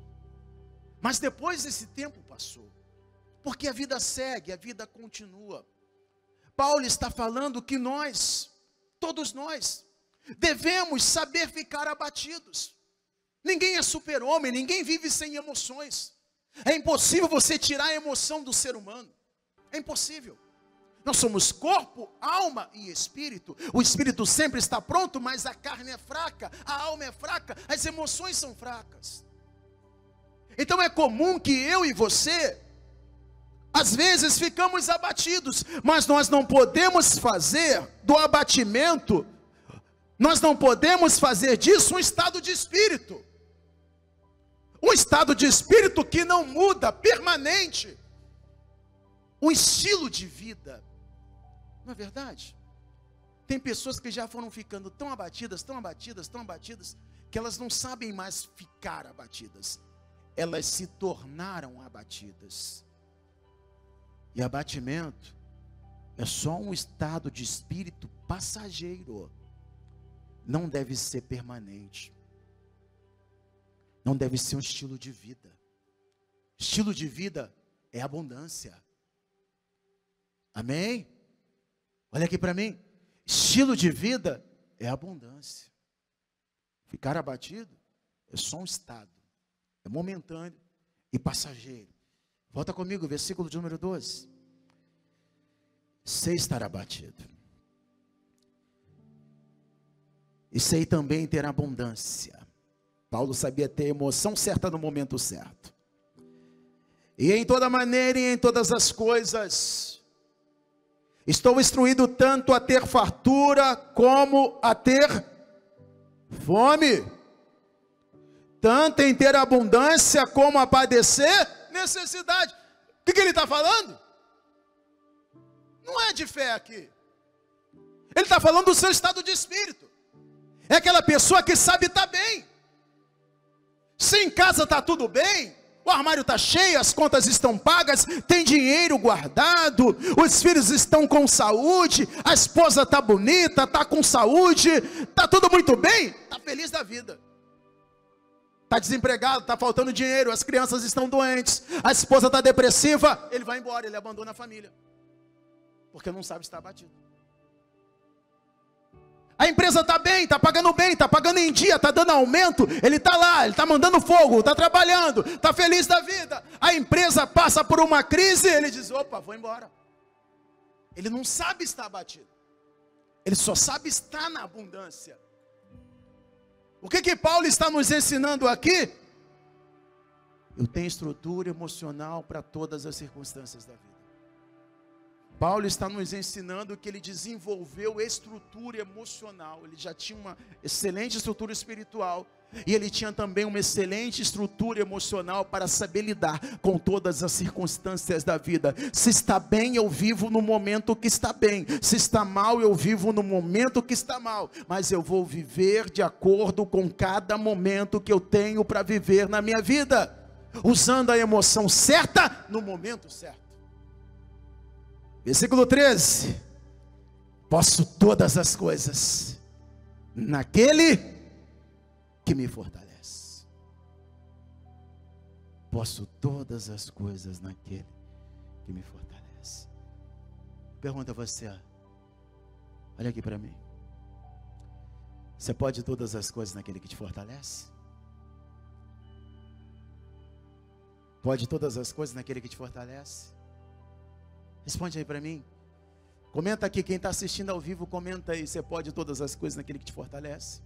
S1: Mas depois esse tempo passou. Porque a vida segue, a vida continua. Paulo está falando que nós, todos nós, devemos saber ficar abatidos. Ninguém é super-homem, ninguém vive sem emoções. É impossível você tirar a emoção do ser humano. É impossível. Nós somos corpo, alma e espírito. O espírito sempre está pronto, mas a carne é fraca, a alma é fraca, as emoções são fracas. Então é comum que eu e você, às vezes ficamos abatidos, mas nós não podemos fazer do abatimento, nós não podemos fazer disso um estado de espírito. Um estado de espírito que não muda, permanente. Um estilo de vida. Não é verdade? Tem pessoas que já foram ficando tão abatidas, tão abatidas, tão abatidas, que elas não sabem mais ficar abatidas. Elas se tornaram abatidas. E abatimento é só um estado de espírito passageiro. Não deve ser permanente. Não deve ser um estilo de vida. Estilo de vida é abundância. Amém? Olha aqui para mim. Estilo de vida é abundância. Ficar abatido é só um estado. É momentâneo e passageiro. Volta comigo, versículo de número 12. Sei estar abatido. E sei também ter abundância. Paulo sabia ter a emoção certa no momento certo. E em toda maneira e em todas as coisas, estou instruído tanto a ter fartura como a ter fome. Tanto em ter abundância como a padecer necessidade. O que ele está falando? Não é de fé aqui. Ele está falando do seu estado de espírito. É aquela pessoa que sabe estar bem. Se em casa está tudo bem, o armário está cheio, as contas estão pagas, tem dinheiro guardado, os filhos estão com saúde, a esposa está bonita, está com saúde, está tudo muito bem, está feliz da vida. Está desempregado, está faltando dinheiro, as crianças estão doentes, a esposa está depressiva, ele vai embora, ele abandona a família. Porque não sabe estar abatido. A empresa está bem, está pagando em dia, está dando aumento, ele está lá, ele está mandando fogo, está trabalhando, está feliz da vida. A empresa passa por uma crise, ele diz, opa, vou embora. Ele não sabe estar abatido. Ele só sabe estar na abundância. O que Paulo está nos ensinando aqui? Eu tenho estrutura emocional para todas as circunstâncias da vida. Paulo está nos ensinando que ele desenvolveu estrutura emocional. Ele já tinha uma excelente estrutura espiritual. E ele tinha também uma excelente estrutura emocional para saber lidar com todas as circunstâncias da vida. Se está bem, eu vivo no momento que está bem. Se está mal, eu vivo no momento que está mal. Mas eu vou viver de acordo com cada momento que eu tenho para viver na minha vida. Usando a emoção certa no momento certo. Versículo 13. Posso todas as coisas naquele que me fortalece. Posso todas as coisas naquele que me fortalece. Pergunta a você, olha aqui para mim. Você pode todas as coisas naquele que te fortalece? Pode todas as coisas naquele que te fortalece? Responde aí para mim. Comenta aqui, quem está assistindo ao vivo, comenta aí. Você pode todas as coisas naquele que te fortalece?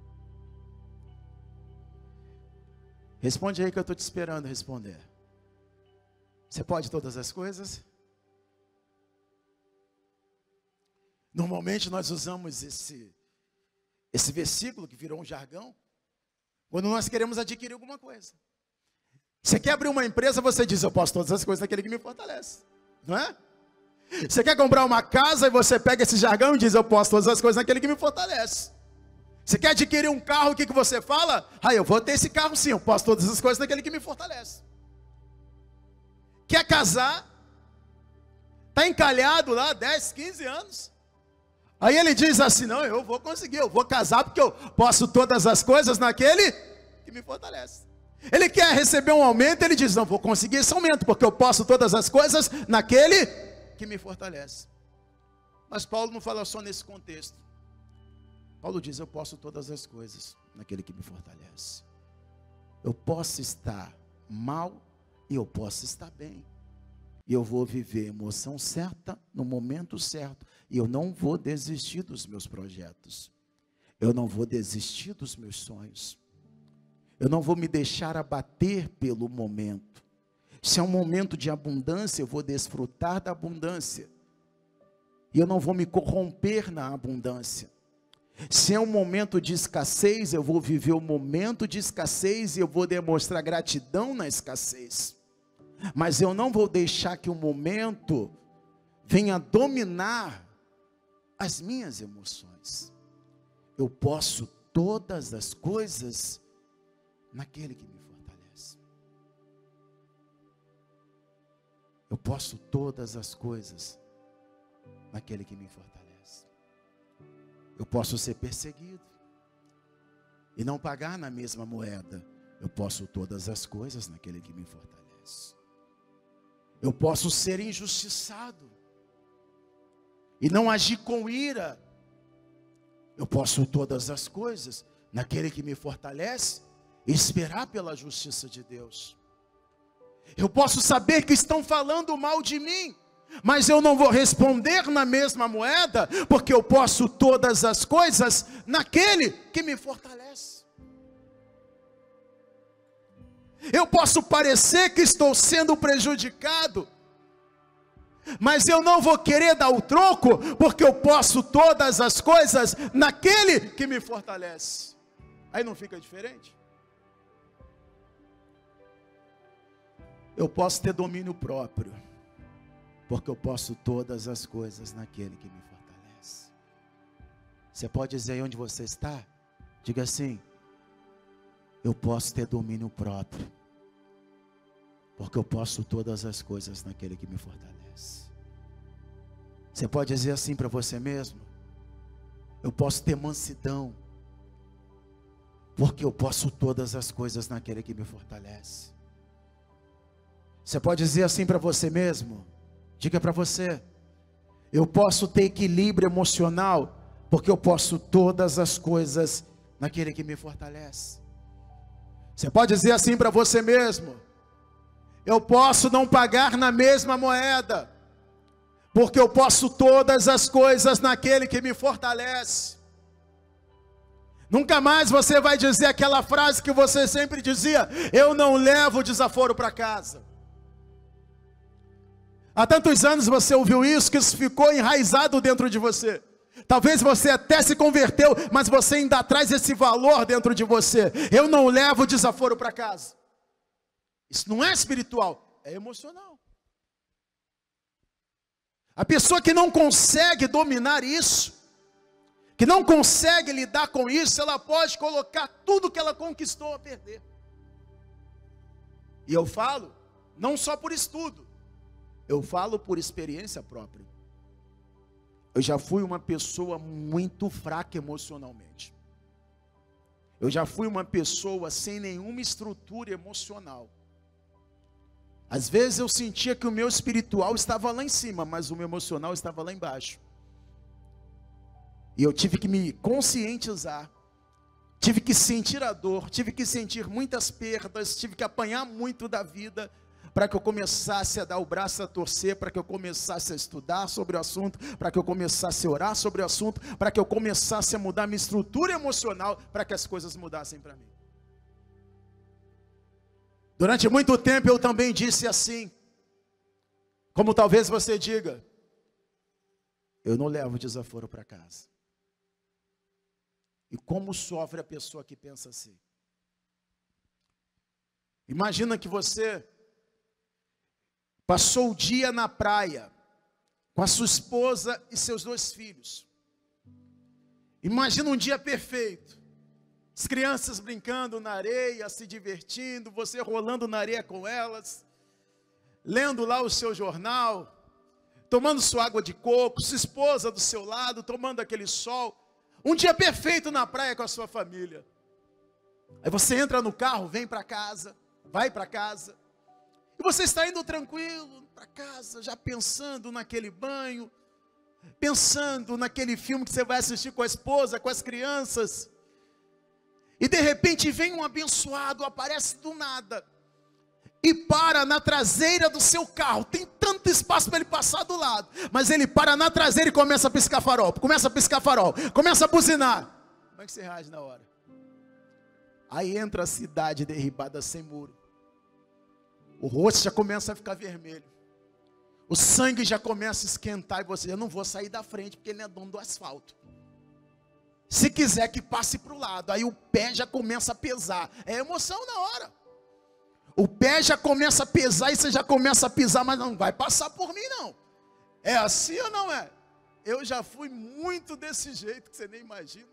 S1: Responde aí que eu estou te esperando responder. Você pode todas as coisas? Normalmente nós usamos esse versículo que virou um jargão quando nós queremos adquirir alguma coisa. Você quer abrir uma empresa, você diz, eu posso todas as coisas naquele que me fortalece. Não é? Você quer comprar uma casa e você pega esse jargão e diz, eu posso todas as coisas naquele que me fortalece. Você quer adquirir um carro, o que você fala? Eu vou ter esse carro sim, eu posso todas as coisas naquele que me fortalece. Quer casar? Está encalhado lá 10, 15 anos. Aí ele diz assim, não, eu vou conseguir, eu vou casar porque eu posso todas as coisas naquele que me fortalece. Ele quer receber um aumento, ele diz, não, vou conseguir esse aumento, porque eu posso todas as coisas naquele que me fortalece. Mas Paulo não fala só nesse contexto. Paulo diz, eu posso todas as coisas naquele que me fortalece. Eu posso estar mal e eu posso estar bem. E eu vou viver a emoção certa no momento certo. E eu não vou desistir dos meus projetos. Eu não vou desistir dos meus sonhos. Eu não vou me deixar abater pelo momento. Se é um momento de abundância, eu vou desfrutar da abundância. E eu não vou me corromper na abundância. Se é um momento de escassez, eu vou viver o momento de escassez e eu vou demonstrar gratidão na escassez. Mas eu não vou deixar que o momento venha dominar as minhas emoções. Eu posso todas as coisas naquele que me fortalece. Eu posso todas as coisas naquele que me fortalece. Eu posso ser perseguido e não pagar na mesma moeda. Eu posso todas as coisas naquele que me fortalece. coisas. Eu posso ser injustiçado e não agir com ira. Eu posso todas as coisas naquele que me fortalece e esperar pela justiça de Deus. Eu posso saber que estão falando mal de mim, mas eu não vou responder na mesma moeda, porque eu posso todas as coisas naquele que me fortalece. Eu posso parecer que estou sendo prejudicado, mas eu não vou querer dar o troco, porque eu posso todas as coisas naquele que me fortalece. Aí não fica diferente? Eu posso ter domínio próprio, porque eu posso todas as coisas naquele que me fortalece. Você pode dizer aí onde você está? Diga assim: eu posso ter domínio próprio, porque eu posso todas as coisas naquele que me fortalece. Você pode dizer assim para você mesmo: eu posso ter mansidão, porque eu posso todas as coisas naquele que me fortalece. Você pode dizer assim para você mesmo: diga para você: eu posso ter equilíbrio emocional, porque eu posso todas as coisas naquele que me fortalece. Você pode dizer assim para você mesmo: eu posso não pagar na mesma moeda, porque eu posso todas as coisas naquele que me fortalece. Nunca mais você vai dizer aquela frase que você sempre dizia: eu não levo desaforo para casa. Há tantos anos você ouviu isso, que isso ficou enraizado dentro de você. Talvez você até se converteu, mas você ainda traz esse valor dentro de você: eu não levo desaforo para casa. Isso não é espiritual, é emocional. A pessoa que não consegue dominar isso, que não consegue lidar com isso, ela pode colocar tudo que ela conquistou a perder. E eu falo, não só por estudo, eu falo por experiência própria. Eu já fui uma pessoa muito fraca emocionalmente. Eu já fui uma pessoa sem nenhuma estrutura emocional. Às vezes eu sentia que o meu espiritual estava lá em cima, mas o meu emocional estava lá embaixo. E eu tive que me conscientizar, tive que sentir a dor, tive que sentir muitas perdas, tive que apanhar muito da vida, para que eu começasse a dar o braço a torcer, para que eu começasse a estudar sobre o assunto, para que eu começasse a orar sobre o assunto, para que eu começasse a mudar minha estrutura emocional, para que as coisas mudassem para mim. Durante muito tempo eu também disse assim, como talvez você diga: eu não levo desaforo para casa. E como sofre a pessoa que pensa assim? Imagina que você passou o dia na praia com a sua esposa e seus 2 filhos. Imagina um dia perfeito. As crianças brincando na areia, se divertindo, você rolando na areia com elas, lendo lá o seu jornal, tomando sua água de coco, sua esposa do seu lado, tomando aquele sol. Um dia perfeito na praia com a sua família. Aí você entra no carro, vem para casa, vai para casa. E você está indo tranquilo para casa, já pensando naquele banho, pensando naquele filme que você vai assistir com a esposa, com as crianças. E de repente vem um abençoado, aparece do nada e para na traseira do seu carro. Tem tanto espaço para ele passar do lado, mas ele para na traseira e começa a piscar farol, começa a buzinar. Como é que você reage na hora? Aí entra a cidade derribada sem muro. O rosto já começa a ficar vermelho, o sangue já começa a esquentar, e você: eu não vou sair da frente, porque ele é dono do asfalto. Se quiser que passe para o lado. Aí o pé já começa a pesar. É emoção na hora. O pé já começa a pesar e você já começa a pisar, mas não vai passar por mim não. É assim ou não é? Eu já fui muito desse jeito que você nem imagina.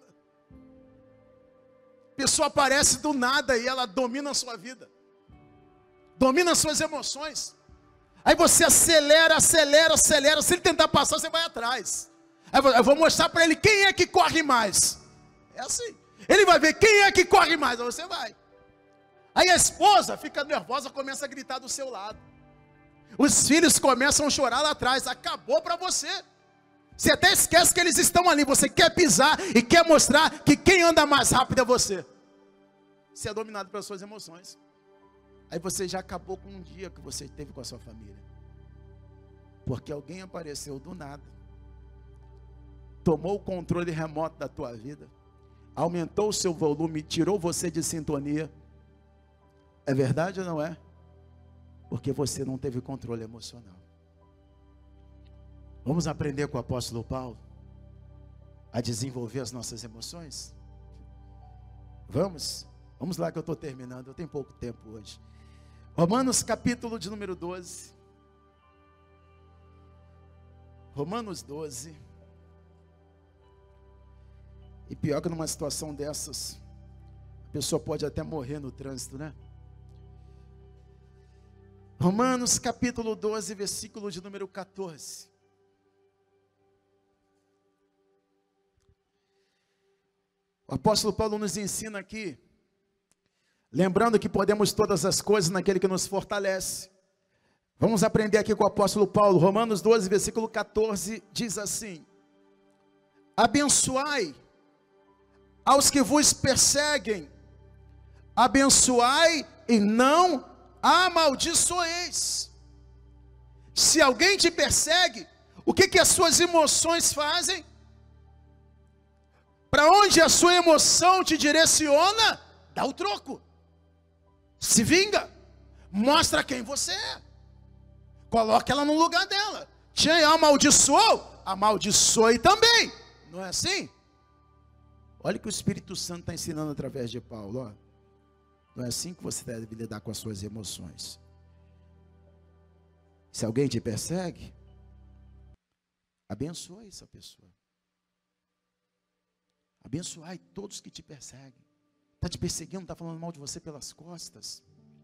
S1: A pessoa aparece do nada e ela domina a sua vida, domina as suas emoções. Aí você acelera. Se ele tentar passar, você vai atrás. Aí eu vou mostrar para ele quem é que corre mais. É assim. Ele vai ver quem é que corre mais, aí você vai. Aí a esposa fica nervosa, começa a gritar do seu lado. Os filhos começam a chorar lá atrás. Acabou para você. Você até esquece que eles estão ali. Você quer pisar e quer mostrar que quem anda mais rápido é você. Você é dominado pelas suas emoções. Aí você já acabou com um dia que você teve com a sua família. Porque alguém apareceu do nada. Tomou o controle remoto da tua vida. Aumentou o seu volume, tirou você de sintonia. É verdade ou não é? Porque você não teve controle emocional. Vamos aprender com o apóstolo Paulo a desenvolver as nossas emoções? Vamos? Vamos lá que eu estou terminando, eu tenho pouco tempo hoje. Romanos capítulo de número 12. Romanos 12. E pior que numa situação dessas, a pessoa pode até morrer no trânsito, né? Romanos capítulo 12, versículo de número 14. O apóstolo Paulo nos ensina aqui, lembrando que podemos todas as coisas naquele que nos fortalece. Vamos aprender aqui com o apóstolo Paulo. Romanos 12, versículo 14, diz assim: abençoai aos que vos perseguem, abençoai e não amaldiçoeis. Se alguém te persegue, o que as suas emoções fazem? Para onde a sua emoção te direciona, dá o troco. Se vinga, mostra quem você é. Coloca ela no lugar dela. Te amaldiçoou, amaldiçoe também. Não é assim? Olha o que o Espírito Santo está ensinando através de Paulo. Ó. Não é assim que você deve lidar com as suas emoções. Se alguém te persegue, abençoe essa pessoa. Abençoai todos que te perseguem. Está te perseguindo, está falando mal de você pelas costas.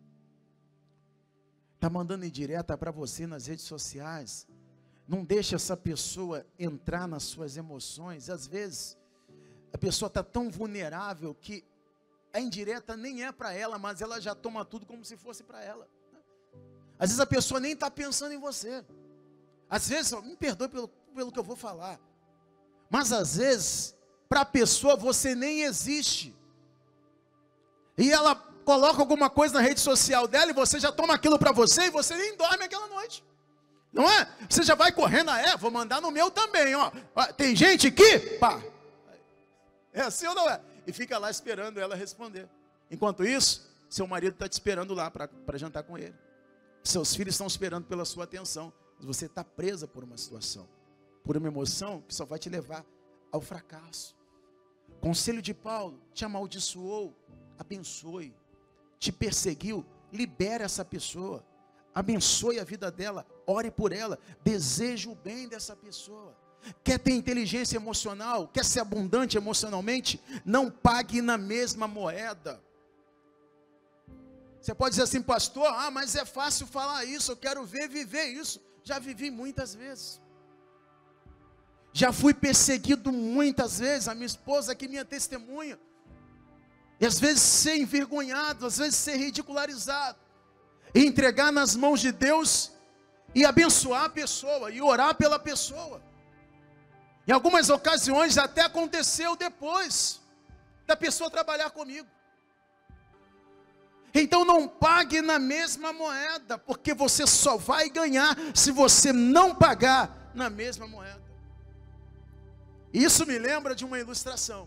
S1: Está mandando indireta para você nas redes sociais. Não deixe essa pessoa entrar nas suas emoções. Às vezes, a pessoa está tão vulnerável que a indireta nem é para ela, mas ela já toma tudo como se fosse para ela. Às vezes a pessoa nem está pensando em você. Às vezes, me perdoe pelo que eu vou falar. Mas às vezes, para a pessoa você nem existe. E ela coloca alguma coisa na rede social dela e você já toma aquilo para você e você nem dorme aquela noite. Não é? Você já vai correndo, vou mandar no meu também, ó. Tem gente que, pá. É assim ou não é? E fica lá esperando ela responder. Enquanto isso, seu marido está te esperando lá para jantar com ele. Seus filhos estão esperando pela sua atenção. Mas você está presa por uma situação, por uma emoção que só vai te levar ao fracasso. Conselho de Paulo: te amaldiçoou, abençoe. Te perseguiu, libere essa pessoa. Abençoe a vida dela, ore por ela, deseje o bem dessa pessoa. Quer ter inteligência emocional, quer ser abundante emocionalmente, não pague na mesma moeda. Você pode dizer assim: pastor, mas é fácil falar isso, eu quero viver isso. Já vivi muitas vezes. Já fui perseguido muitas vezes. A minha esposa aqui, minha testemunha. E às vezes ser envergonhado, às vezes ser ridicularizado. E entregar nas mãos de Deus e abençoar a pessoa e orar pela pessoa. Em algumas ocasiões até aconteceu depois da pessoa trabalhar comigo. Então não pague na mesma moeda, porque você só vai ganhar se você não pagar na mesma moeda. Isso me lembra de uma ilustração.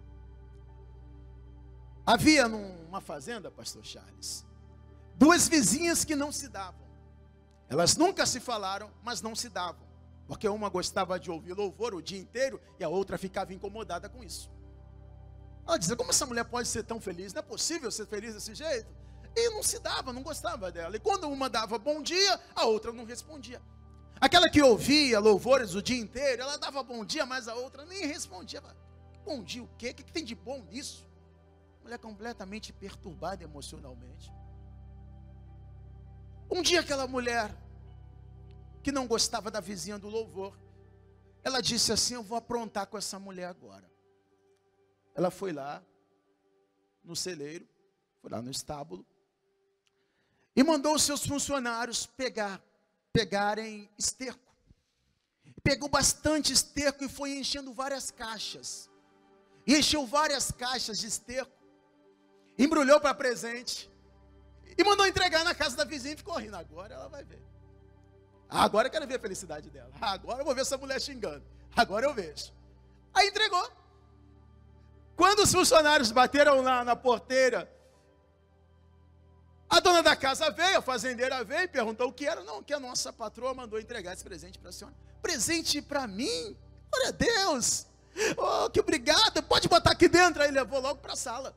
S1: Havia numa fazenda, pastor Charles, duas vizinhas que não se davam. Elas nunca se falaram, mas não se davam. Porque uma gostava de ouvir louvor o dia inteiro e a outra ficava incomodada com isso. Ela dizia: como essa mulher pode ser tão feliz? Não é possível ser feliz desse jeito. E não se dava, não gostava dela. E quando uma dava bom dia, a outra não respondia. Aquela que ouvia louvores o dia inteiro, ela dava bom dia, mas a outra nem respondia. Bom dia o quê? O que tem de bom nisso? Mulher completamente perturbada emocionalmente. Um dia aquela mulher, que não gostava da vizinha do louvor, ela disse assim: eu vou aprontar com essa mulher agora. Ela foi lá no celeiro, foi lá no estábulo, e mandou os seus funcionários pegarem esterco. Pegou bastante esterco e foi enchendo várias caixas. E encheu várias caixas de esterco, embrulhou para presente, e mandou entregar na casa da vizinha e ficou rindo. Agora ela vai ver. Agora eu quero ver a felicidade dela. Agora eu vou ver essa mulher xingando. Agora eu vejo. Aí entregou. Quando os funcionários bateram na porteira, a dona da casa veio, a fazendeira veio e perguntou o que era. Não, que a nossa patroa mandou entregar esse presente para a senhora. Presente para mim? Glória a Deus. Oh, que obrigado. Pode botar aqui dentro. Aí levou logo para a sala.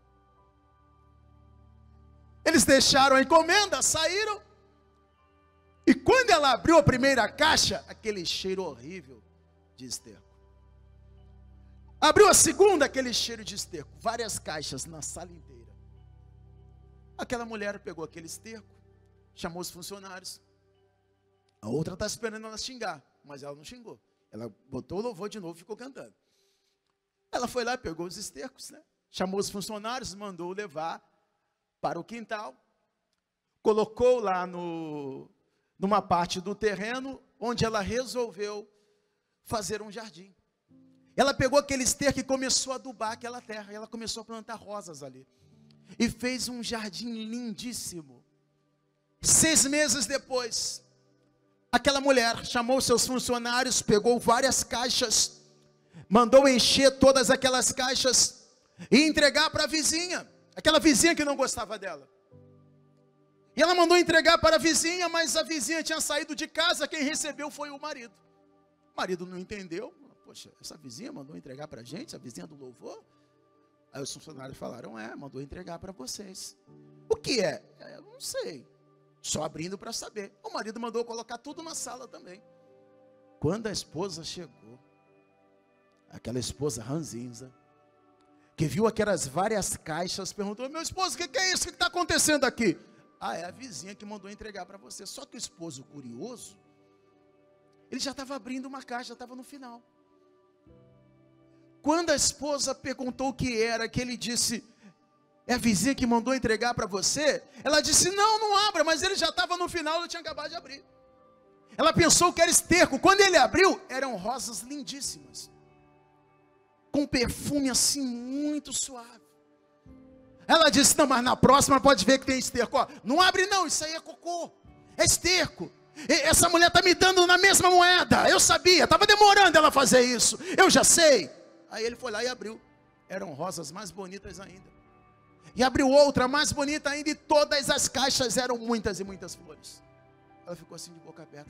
S1: Eles deixaram a encomenda, saíram. E quando ela abriu a primeira caixa, aquele cheiro horrível de esterco. Abriu a segunda, aquele cheiro de esterco. Várias caixas na sala inteira. Aquela mulher pegou aquele esterco, chamou os funcionários. A outra está esperando ela xingar, mas ela não xingou. Ela botou o louvor de novo e ficou cantando. Ela foi lá, pegou os estercos, né? Chamou os funcionários, mandou levar para o quintal. Colocou lá numa parte do terreno, onde ela resolveu fazer um jardim. Ela pegou aquele esterco e começou a adubar aquela terra. E ela começou a plantar rosas ali. E fez um jardim lindíssimo. 6 meses depois, aquela mulher chamou seus funcionários, pegou várias caixas, mandou encher todas aquelas caixas e entregar para a vizinha. Aquela vizinha que não gostava dela. E ela mandou entregar para a vizinha, mas a vizinha tinha saído de casa, quem recebeu foi o marido. O marido não entendeu. Poxa, essa vizinha mandou entregar para a gente, a vizinha do louvor? Aí os funcionários falaram, mandou entregar para vocês. O que é? Eu não sei. Só abrindo para saber. O marido mandou colocar tudo na sala também. Quando a esposa chegou, aquela esposa ranzinza, que viu aquelas várias caixas, perguntou, meu esposo, o que é isso? O que está acontecendo aqui? É a vizinha que mandou entregar para você. Só que o esposo curioso, ele já estava abrindo uma caixa, já estava no final. Quando a esposa perguntou o que era, que ele disse, é a vizinha que mandou entregar para você? Ela disse, não abra, mas ele já estava no final, ele tinha acabado de abrir. Ela pensou que era esterco. Quando ele abriu, eram rosas lindíssimas, com perfume assim muito suave. Ela disse, não, mas na próxima pode ver que tem esterco. Não abre não, isso aí é cocô, é esterco. Essa mulher está me dando na mesma moeda. Eu sabia, estava demorando ela fazer isso. Eu já sei. Aí ele foi lá e abriu. Eram rosas mais bonitas ainda. E abriu outra mais bonita ainda. E todas as caixas eram muitas e muitas flores. Ela ficou assim de boca aberta.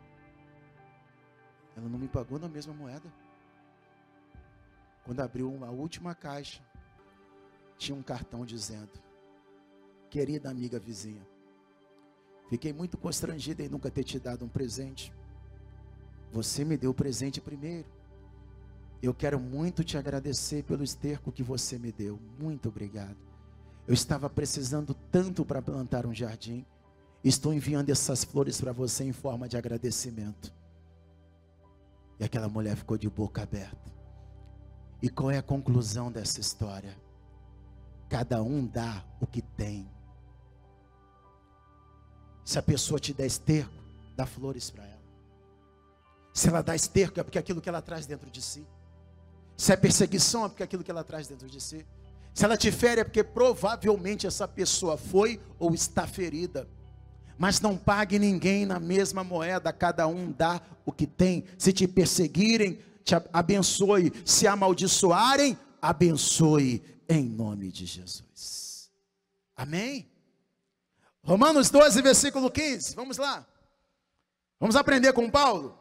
S1: Ela não me pagou na mesma moeda. Quando abriu a última caixa, tinha um cartão dizendo, querida amiga vizinha, fiquei muito constrangida em nunca ter te dado um presente. Você me deu o presente primeiro. Eu quero muito te agradecer pelo esterco que você me deu. Muito obrigado. Eu estava precisando tanto para plantar um jardim. Estou enviando essas flores para você em forma de agradecimento. E aquela mulher ficou de boca aberta. E qual é a conclusão dessa história? Cada um dá o que tem. Se a pessoa te der esterco, dá flores para ela. Se ela dá esterco, é porque aquilo que ela traz dentro de si. Se é perseguição, é porque aquilo que ela traz dentro de si. Se ela te fere, é porque provavelmente essa pessoa foi ou está ferida. Mas não pague ninguém na mesma moeda, cada um dá o que tem. Se te perseguirem, te abençoe. Se amaldiçoarem, abençoe em nome de Jesus. Amém? Romanos 12, versículo 15. Vamos lá. Vamos aprender com Paulo.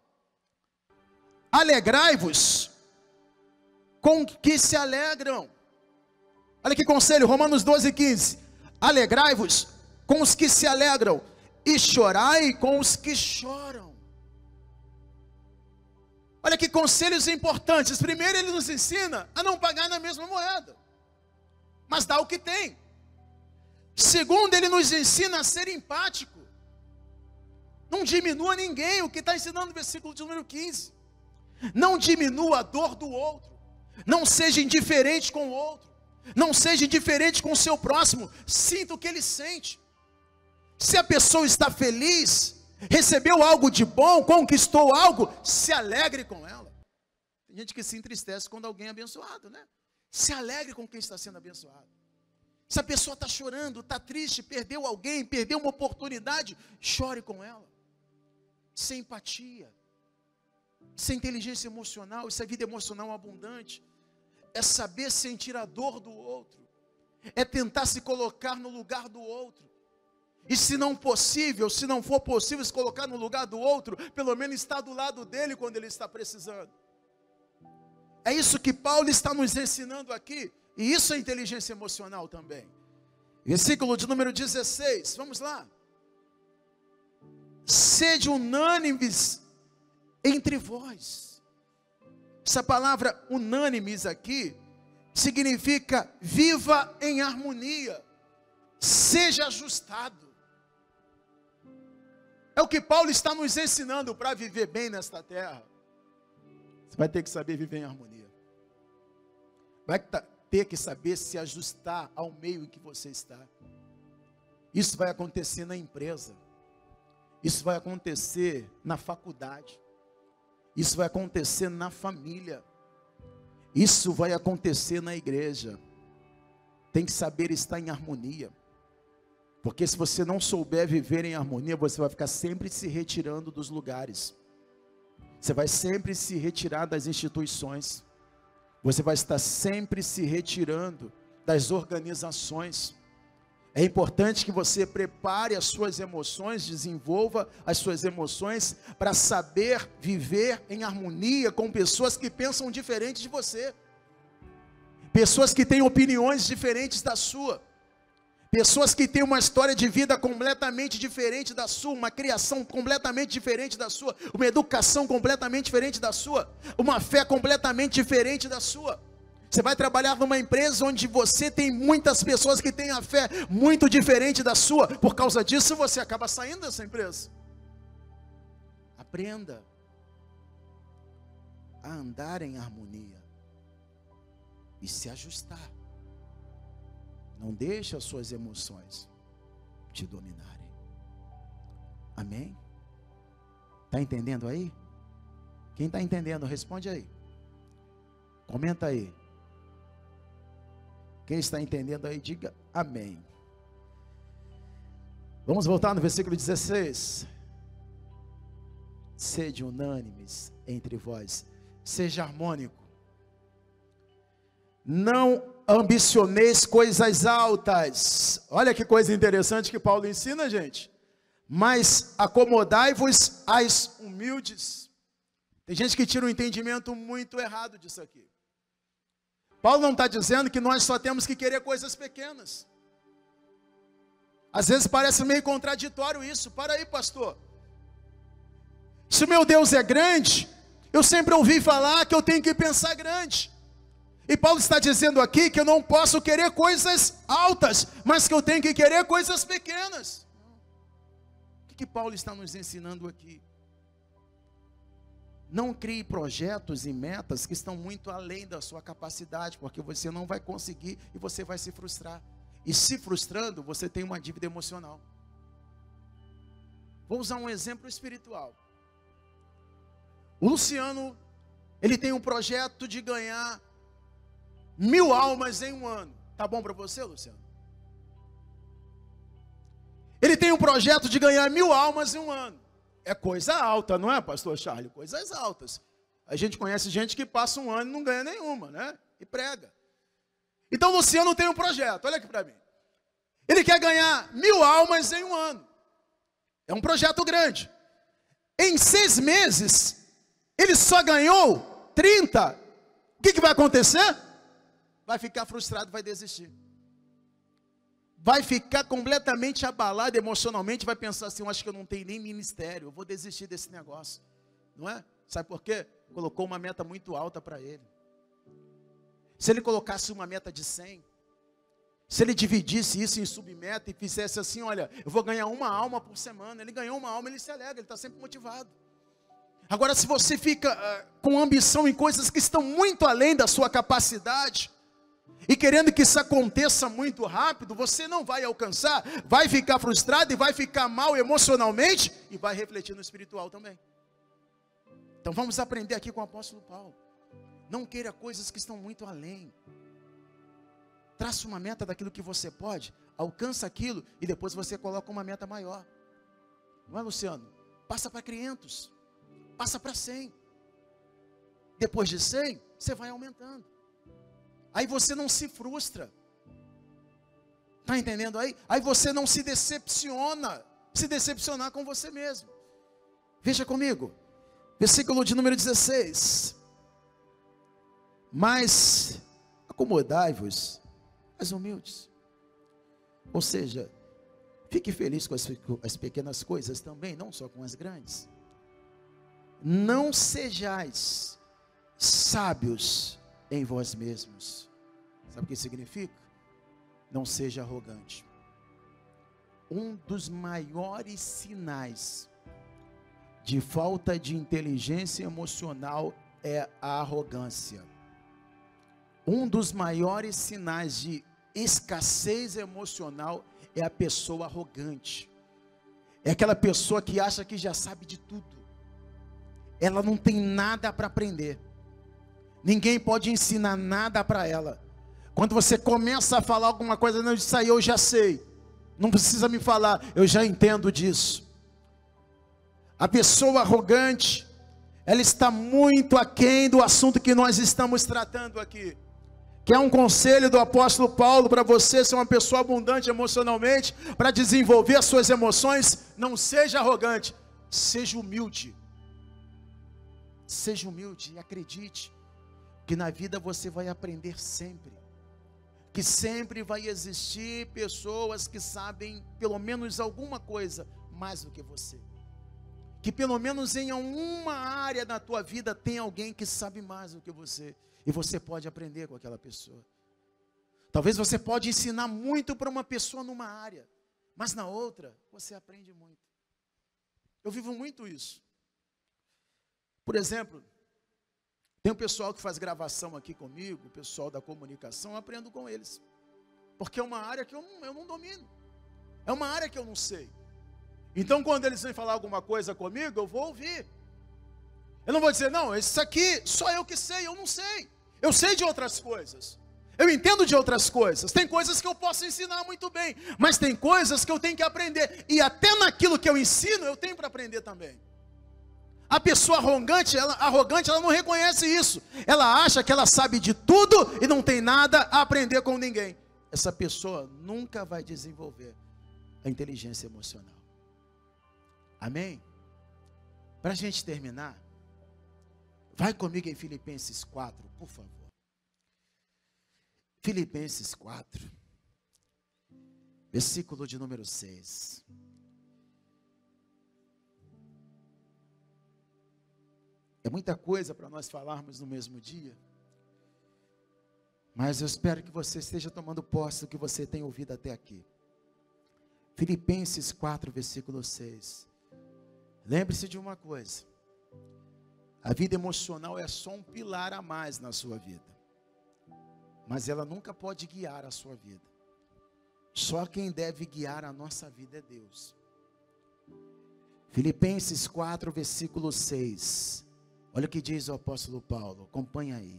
S1: Alegrai-vos com que se alegram. Olha que conselho, Romanos 12, 15. Alegrai-vos com os que se alegram e chorai com os que choram. Olha que conselhos importantes. Primeiro, ele nos ensina a não pagar na mesma moeda, mas dá o que tem. Segundo, ele nos ensina a ser empático. Não diminua ninguém, o que está ensinando no versículo de número 15. Não diminua a dor do outro. Não seja indiferente com o outro. Não seja indiferente com o seu próximo, sinta o que ele sente. Se a pessoa está feliz, recebeu algo de bom, conquistou algo, se alegre com ela. Tem gente que se entristece quando alguém é abençoado, né? Se alegre com quem está sendo abençoado. Se a pessoa está chorando, está triste, perdeu alguém, perdeu uma oportunidade, chore com ela. Sem empatia, sem inteligência emocional, isso é vida emocional abundante. É saber sentir a dor do outro. É tentar se colocar no lugar do outro. E se não for possível se colocar no lugar do outro, pelo menos estar do lado dele quando ele está precisando. É isso que Paulo está nos ensinando aqui. E isso é inteligência emocional também. Versículo de número 16, vamos lá. Sede unânimes entre vós. Essa palavra unânimes aqui significa viva em harmonia, seja ajustado. É o que Paulo está nos ensinando para viver bem nesta terra. Você vai ter que saber viver em harmonia. Vai ter que saber se ajustar ao meio em que você está. Isso vai acontecer na empresa. Isso vai acontecer na faculdade. Isso vai acontecer na família. Isso vai acontecer na igreja. Tem que saber estar em harmonia. Porque se você não souber viver em harmonia, você vai ficar sempre se retirando dos lugares. Você vai sempre se retirar das instituições. Você vai estar sempre se retirando das organizações. É importante que você prepare as suas emoções, desenvolva as suas emoções para saber viver em harmonia com pessoas que pensam diferente de você. Pessoas que têm opiniões diferentes da sua. Pessoas que têm uma história de vida completamente diferente da sua, uma criação completamente diferente da sua, uma educação completamente diferente da sua, uma fé completamente diferente da sua. Você vai trabalhar numa empresa onde você tem muitas pessoas que têm a fé muito diferente da sua. Por causa disso, você acaba saindo dessa empresa. Aprenda a andar em harmonia e se ajustar. Não deixe as suas emoções te dominarem. Amém? Está entendendo aí? Quem está entendendo, responde aí. Comenta aí. Quem está entendendo aí, diga amém. Vamos voltar no versículo 16. Sede unânimes entre vós, seja harmônico. Não ambicioneis coisas altas. Olha que coisa interessante que Paulo ensina, gente. Mas acomodai-vos às humildes. Tem gente que tira um entendimento muito errado disso aqui. Paulo não está dizendo que nós só temos que querer coisas pequenas. Às vezes parece meio contraditório isso. Para aí, pastor. Se o meu Deus é grande, eu sempre ouvi falar que eu tenho que pensar grande. E Paulo está dizendo aqui que eu não posso querer coisas altas, mas que eu tenho que querer coisas pequenas. O que Paulo está nos ensinando aqui? Não crie projetos e metas que estão muito além da sua capacidade, porque você não vai conseguir e você vai se frustrar. E se frustrando, você tem uma dívida emocional. Vou usar um exemplo espiritual. O Luciano, ele tem um projeto de ganhar 1000 almas em um ano. Tá bom para você, Luciano? Ele tem um projeto de ganhar 1000 almas em um ano. É coisa alta, não é, pastor Charlie? Coisas altas. A gente conhece gente que passa um ano e não ganha nenhuma, né? E prega. Então o Luciano tem um projeto, olha aqui para mim. Ele quer ganhar 1000 almas em um ano. É um projeto grande. Em 6 meses, ele só ganhou 30. O que vai acontecer? Vai ficar frustrado, vai desistir. Vai ficar completamente abalado emocionalmente, vai pensar assim, eu acho que eu não tenho nem ministério, eu vou desistir desse negócio. Não é? Sabe por quê? Colocou uma meta muito alta para ele. Se ele colocasse uma meta de 100, se ele dividisse isso em submeta e fizesse assim, olha, eu vou ganhar 1 alma por semana. Ele ganhou 1 alma, ele se alegra, ele está sempre motivado. Agora, se você fica com ambição em coisas que estão muito além da sua capacidade, E querendo que isso aconteça muito rápido, você não vai alcançar, vai ficar frustrado e vai ficar mal emocionalmente e vai refletir no espiritual também. Então vamos aprender aqui com o apóstolo Paulo. Não queira coisas que estão muito além. Traça uma meta daquilo que você pode, alcança aquilo e depois você coloca uma meta maior. Não é, Luciano? Passa para 500, passa para 100. Depois de 100, você vai aumentando. Aí você não se frustra. Está entendendo aí? Aí você não se decepciona. Se decepcionar com você mesmo. Veja comigo. Versículo de número 16. Mas acomodai-vos as humildes. Ou seja, fique feliz com as pequenas coisas também, não só com as grandes. Não sejais sábios em vós mesmos. Sabe o que significa? Não seja arrogante. Um dos maiores sinais de falta de inteligência emocional é a arrogância. Um dos maiores sinais de escassez emocional é a pessoa arrogante. É aquela pessoa que acha que já sabe de tudo. Ela não tem nada para aprender. Ninguém pode ensinar nada para ela. Quando você começa a falar alguma coisa, não, isso aí eu já sei. Não precisa me falar, eu já entendo disso. A pessoa arrogante, ela está muito aquém do assunto que nós estamos tratando aqui. Que é um conselho do apóstolo Paulo para você ser uma pessoa abundante emocionalmente, para desenvolver as suas emoções. Não seja arrogante, seja humilde. Seja humilde e acredite que na vida você vai aprender sempre. Que sempre vai existir pessoas que sabem pelo menos alguma coisa mais do que você. Que pelo menos em uma área da tua vida tem alguém que sabe mais do que você. E você pode aprender com aquela pessoa. Talvez você pode ensinar muito para uma pessoa numa área, mas na outra você aprende muito. Eu vivo muito isso. Por exemplo, tem um pessoal que faz gravação aqui comigo, o pessoal da comunicação, eu aprendo com eles. Porque é uma área que eu não domino. É uma área que eu não sei. Então quando eles vêm falar alguma coisa comigo, eu vou ouvir. Eu não vou dizer, não, isso aqui só eu que sei, eu não sei. Eu sei de outras coisas. Eu entendo de outras coisas. Tem coisas que eu posso ensinar muito bem, mas tem coisas que eu tenho que aprender. E até naquilo que eu ensino, eu tenho para aprender também. A pessoa arrogante, ela não reconhece isso. Ela acha que ela sabe de tudo e não tem nada a aprender com ninguém. Essa pessoa nunca vai desenvolver a inteligência emocional. Amém? Para a gente terminar, vai comigo em Filipenses 4, por favor. Filipenses 4, versículo de número 6. É muita coisa para nós falarmos no mesmo dia, mas eu espero que você esteja tomando posse do que você tem ouvido até aqui. Filipenses 4, versículo 6. Lembre-se de uma coisa: a vida emocional é só um pilar a mais na sua vida, mas ela nunca pode guiar a sua vida. Só quem deve guiar a nossa vida é Deus. Filipenses 4, versículo 6. Olha o que diz o apóstolo Paulo, acompanha aí.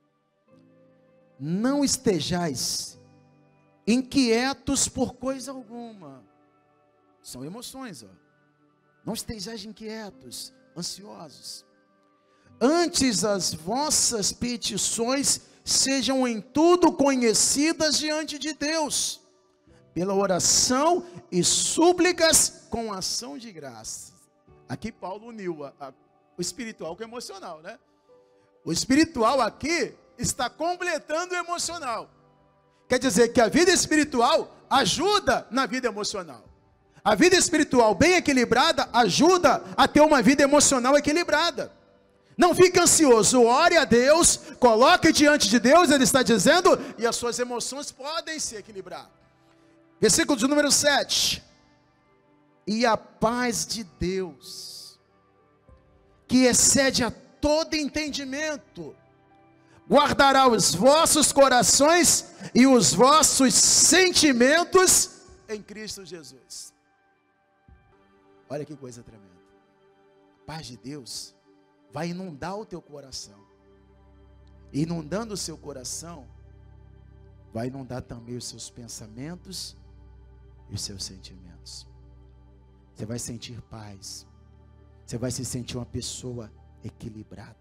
S1: Não estejais inquietos por coisa alguma. São emoções, ó. Não estejais inquietos, ansiosos. Antes as vossas petições sejam em tudo conhecidas diante de Deus, pela oração e súplicas com ação de graça. Aqui Paulo uniu o espiritual com o emocional, né? O espiritual aqui está completando o emocional. Quer dizer que a vida espiritual ajuda na vida emocional. A vida espiritual bem equilibrada ajuda a ter uma vida emocional equilibrada. Não fique ansioso, ore a Deus, coloque diante de Deus, Ele está dizendo, e as suas emoções podem se equilibrar. Versículo de número 7. E a paz de Deus, que excede a todo entendimento, guardará os vossos corações e os vossos sentimentos em Cristo Jesus. Olha que coisa tremenda. A paz de Deus vai inundar o teu coração. E inundando o seu coração, vai inundar também os seus pensamentos e os seus sentimentos. Você vai sentir paz. Você vai se sentir uma pessoa equilibrada.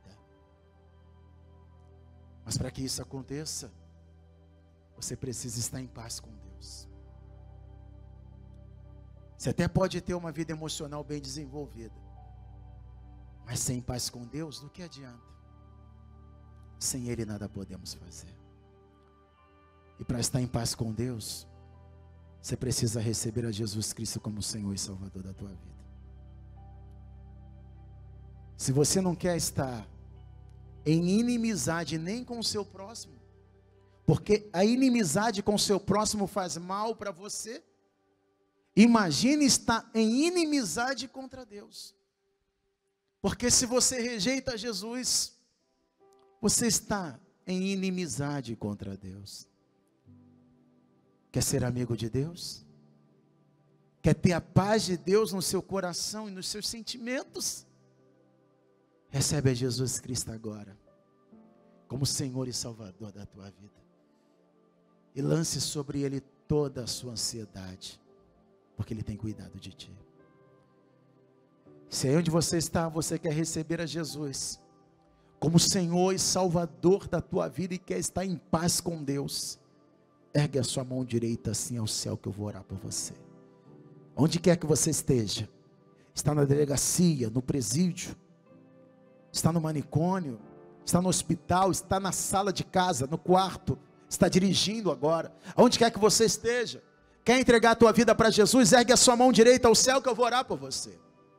S1: Mas para que isso aconteça, você precisa estar em paz com Deus. Você até pode ter uma vida emocional bem desenvolvida, mas sem paz com Deus, do que adianta? Sem Ele nada podemos fazer. E para estar em paz com Deus, você precisa receber a Jesus Cristo como Senhor e Salvador da tua vida. Se você não quer estar em inimizade nem com o seu próximo, porque a inimizade com o seu próximo faz mal para você, imagine estar em inimizade contra Deus. Porque se você rejeita Jesus, você está em inimizade contra Deus. Quer ser amigo de Deus? Quer ter a paz de Deus no seu coração e nos seus sentimentos? Recebe a Jesus Cristo agora, como Senhor e Salvador da tua vida. E lance sobre Ele toda a sua ansiedade, porque Ele tem cuidado de ti. Se aí onde você está, você quer receber a Jesus como Senhor e Salvador da tua vida e quer estar em paz com Deus, ergue a sua mão direita assim ao céu que eu vou orar por você. Onde quer que você esteja, está na delegacia, no presídio, está no manicômio, está no hospital, está na sala de casa, no quarto, está dirigindo agora, onde quer que você esteja, quer entregar a tua vida para Jesus, ergue a sua mão direita ao céu que eu vou orar por você.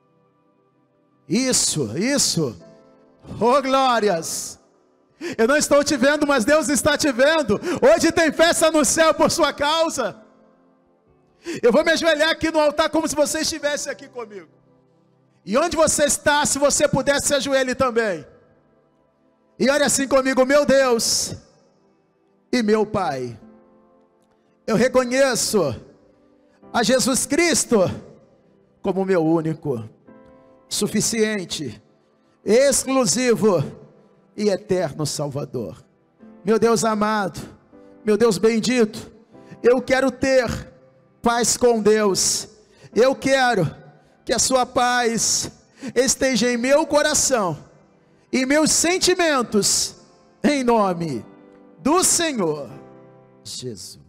S1: Isso, oh glórias, eu não estou te vendo, mas Deus está te vendo. Hoje tem festa no céu por sua causa. Eu vou me ajoelhar aqui no altar como se você estivesse aqui comigo. E onde você está, se você puder, se ajoelhe também. E ore assim comigo: meu Deus e meu Pai, eu reconheço a Jesus Cristo como meu único, suficiente, exclusivo e eterno Salvador. Meu Deus amado, meu Deus bendito, eu quero ter paz com Deus. Eu quero que a sua paz esteja em meu coração e meus sentimentos, em nome do Senhor Jesus.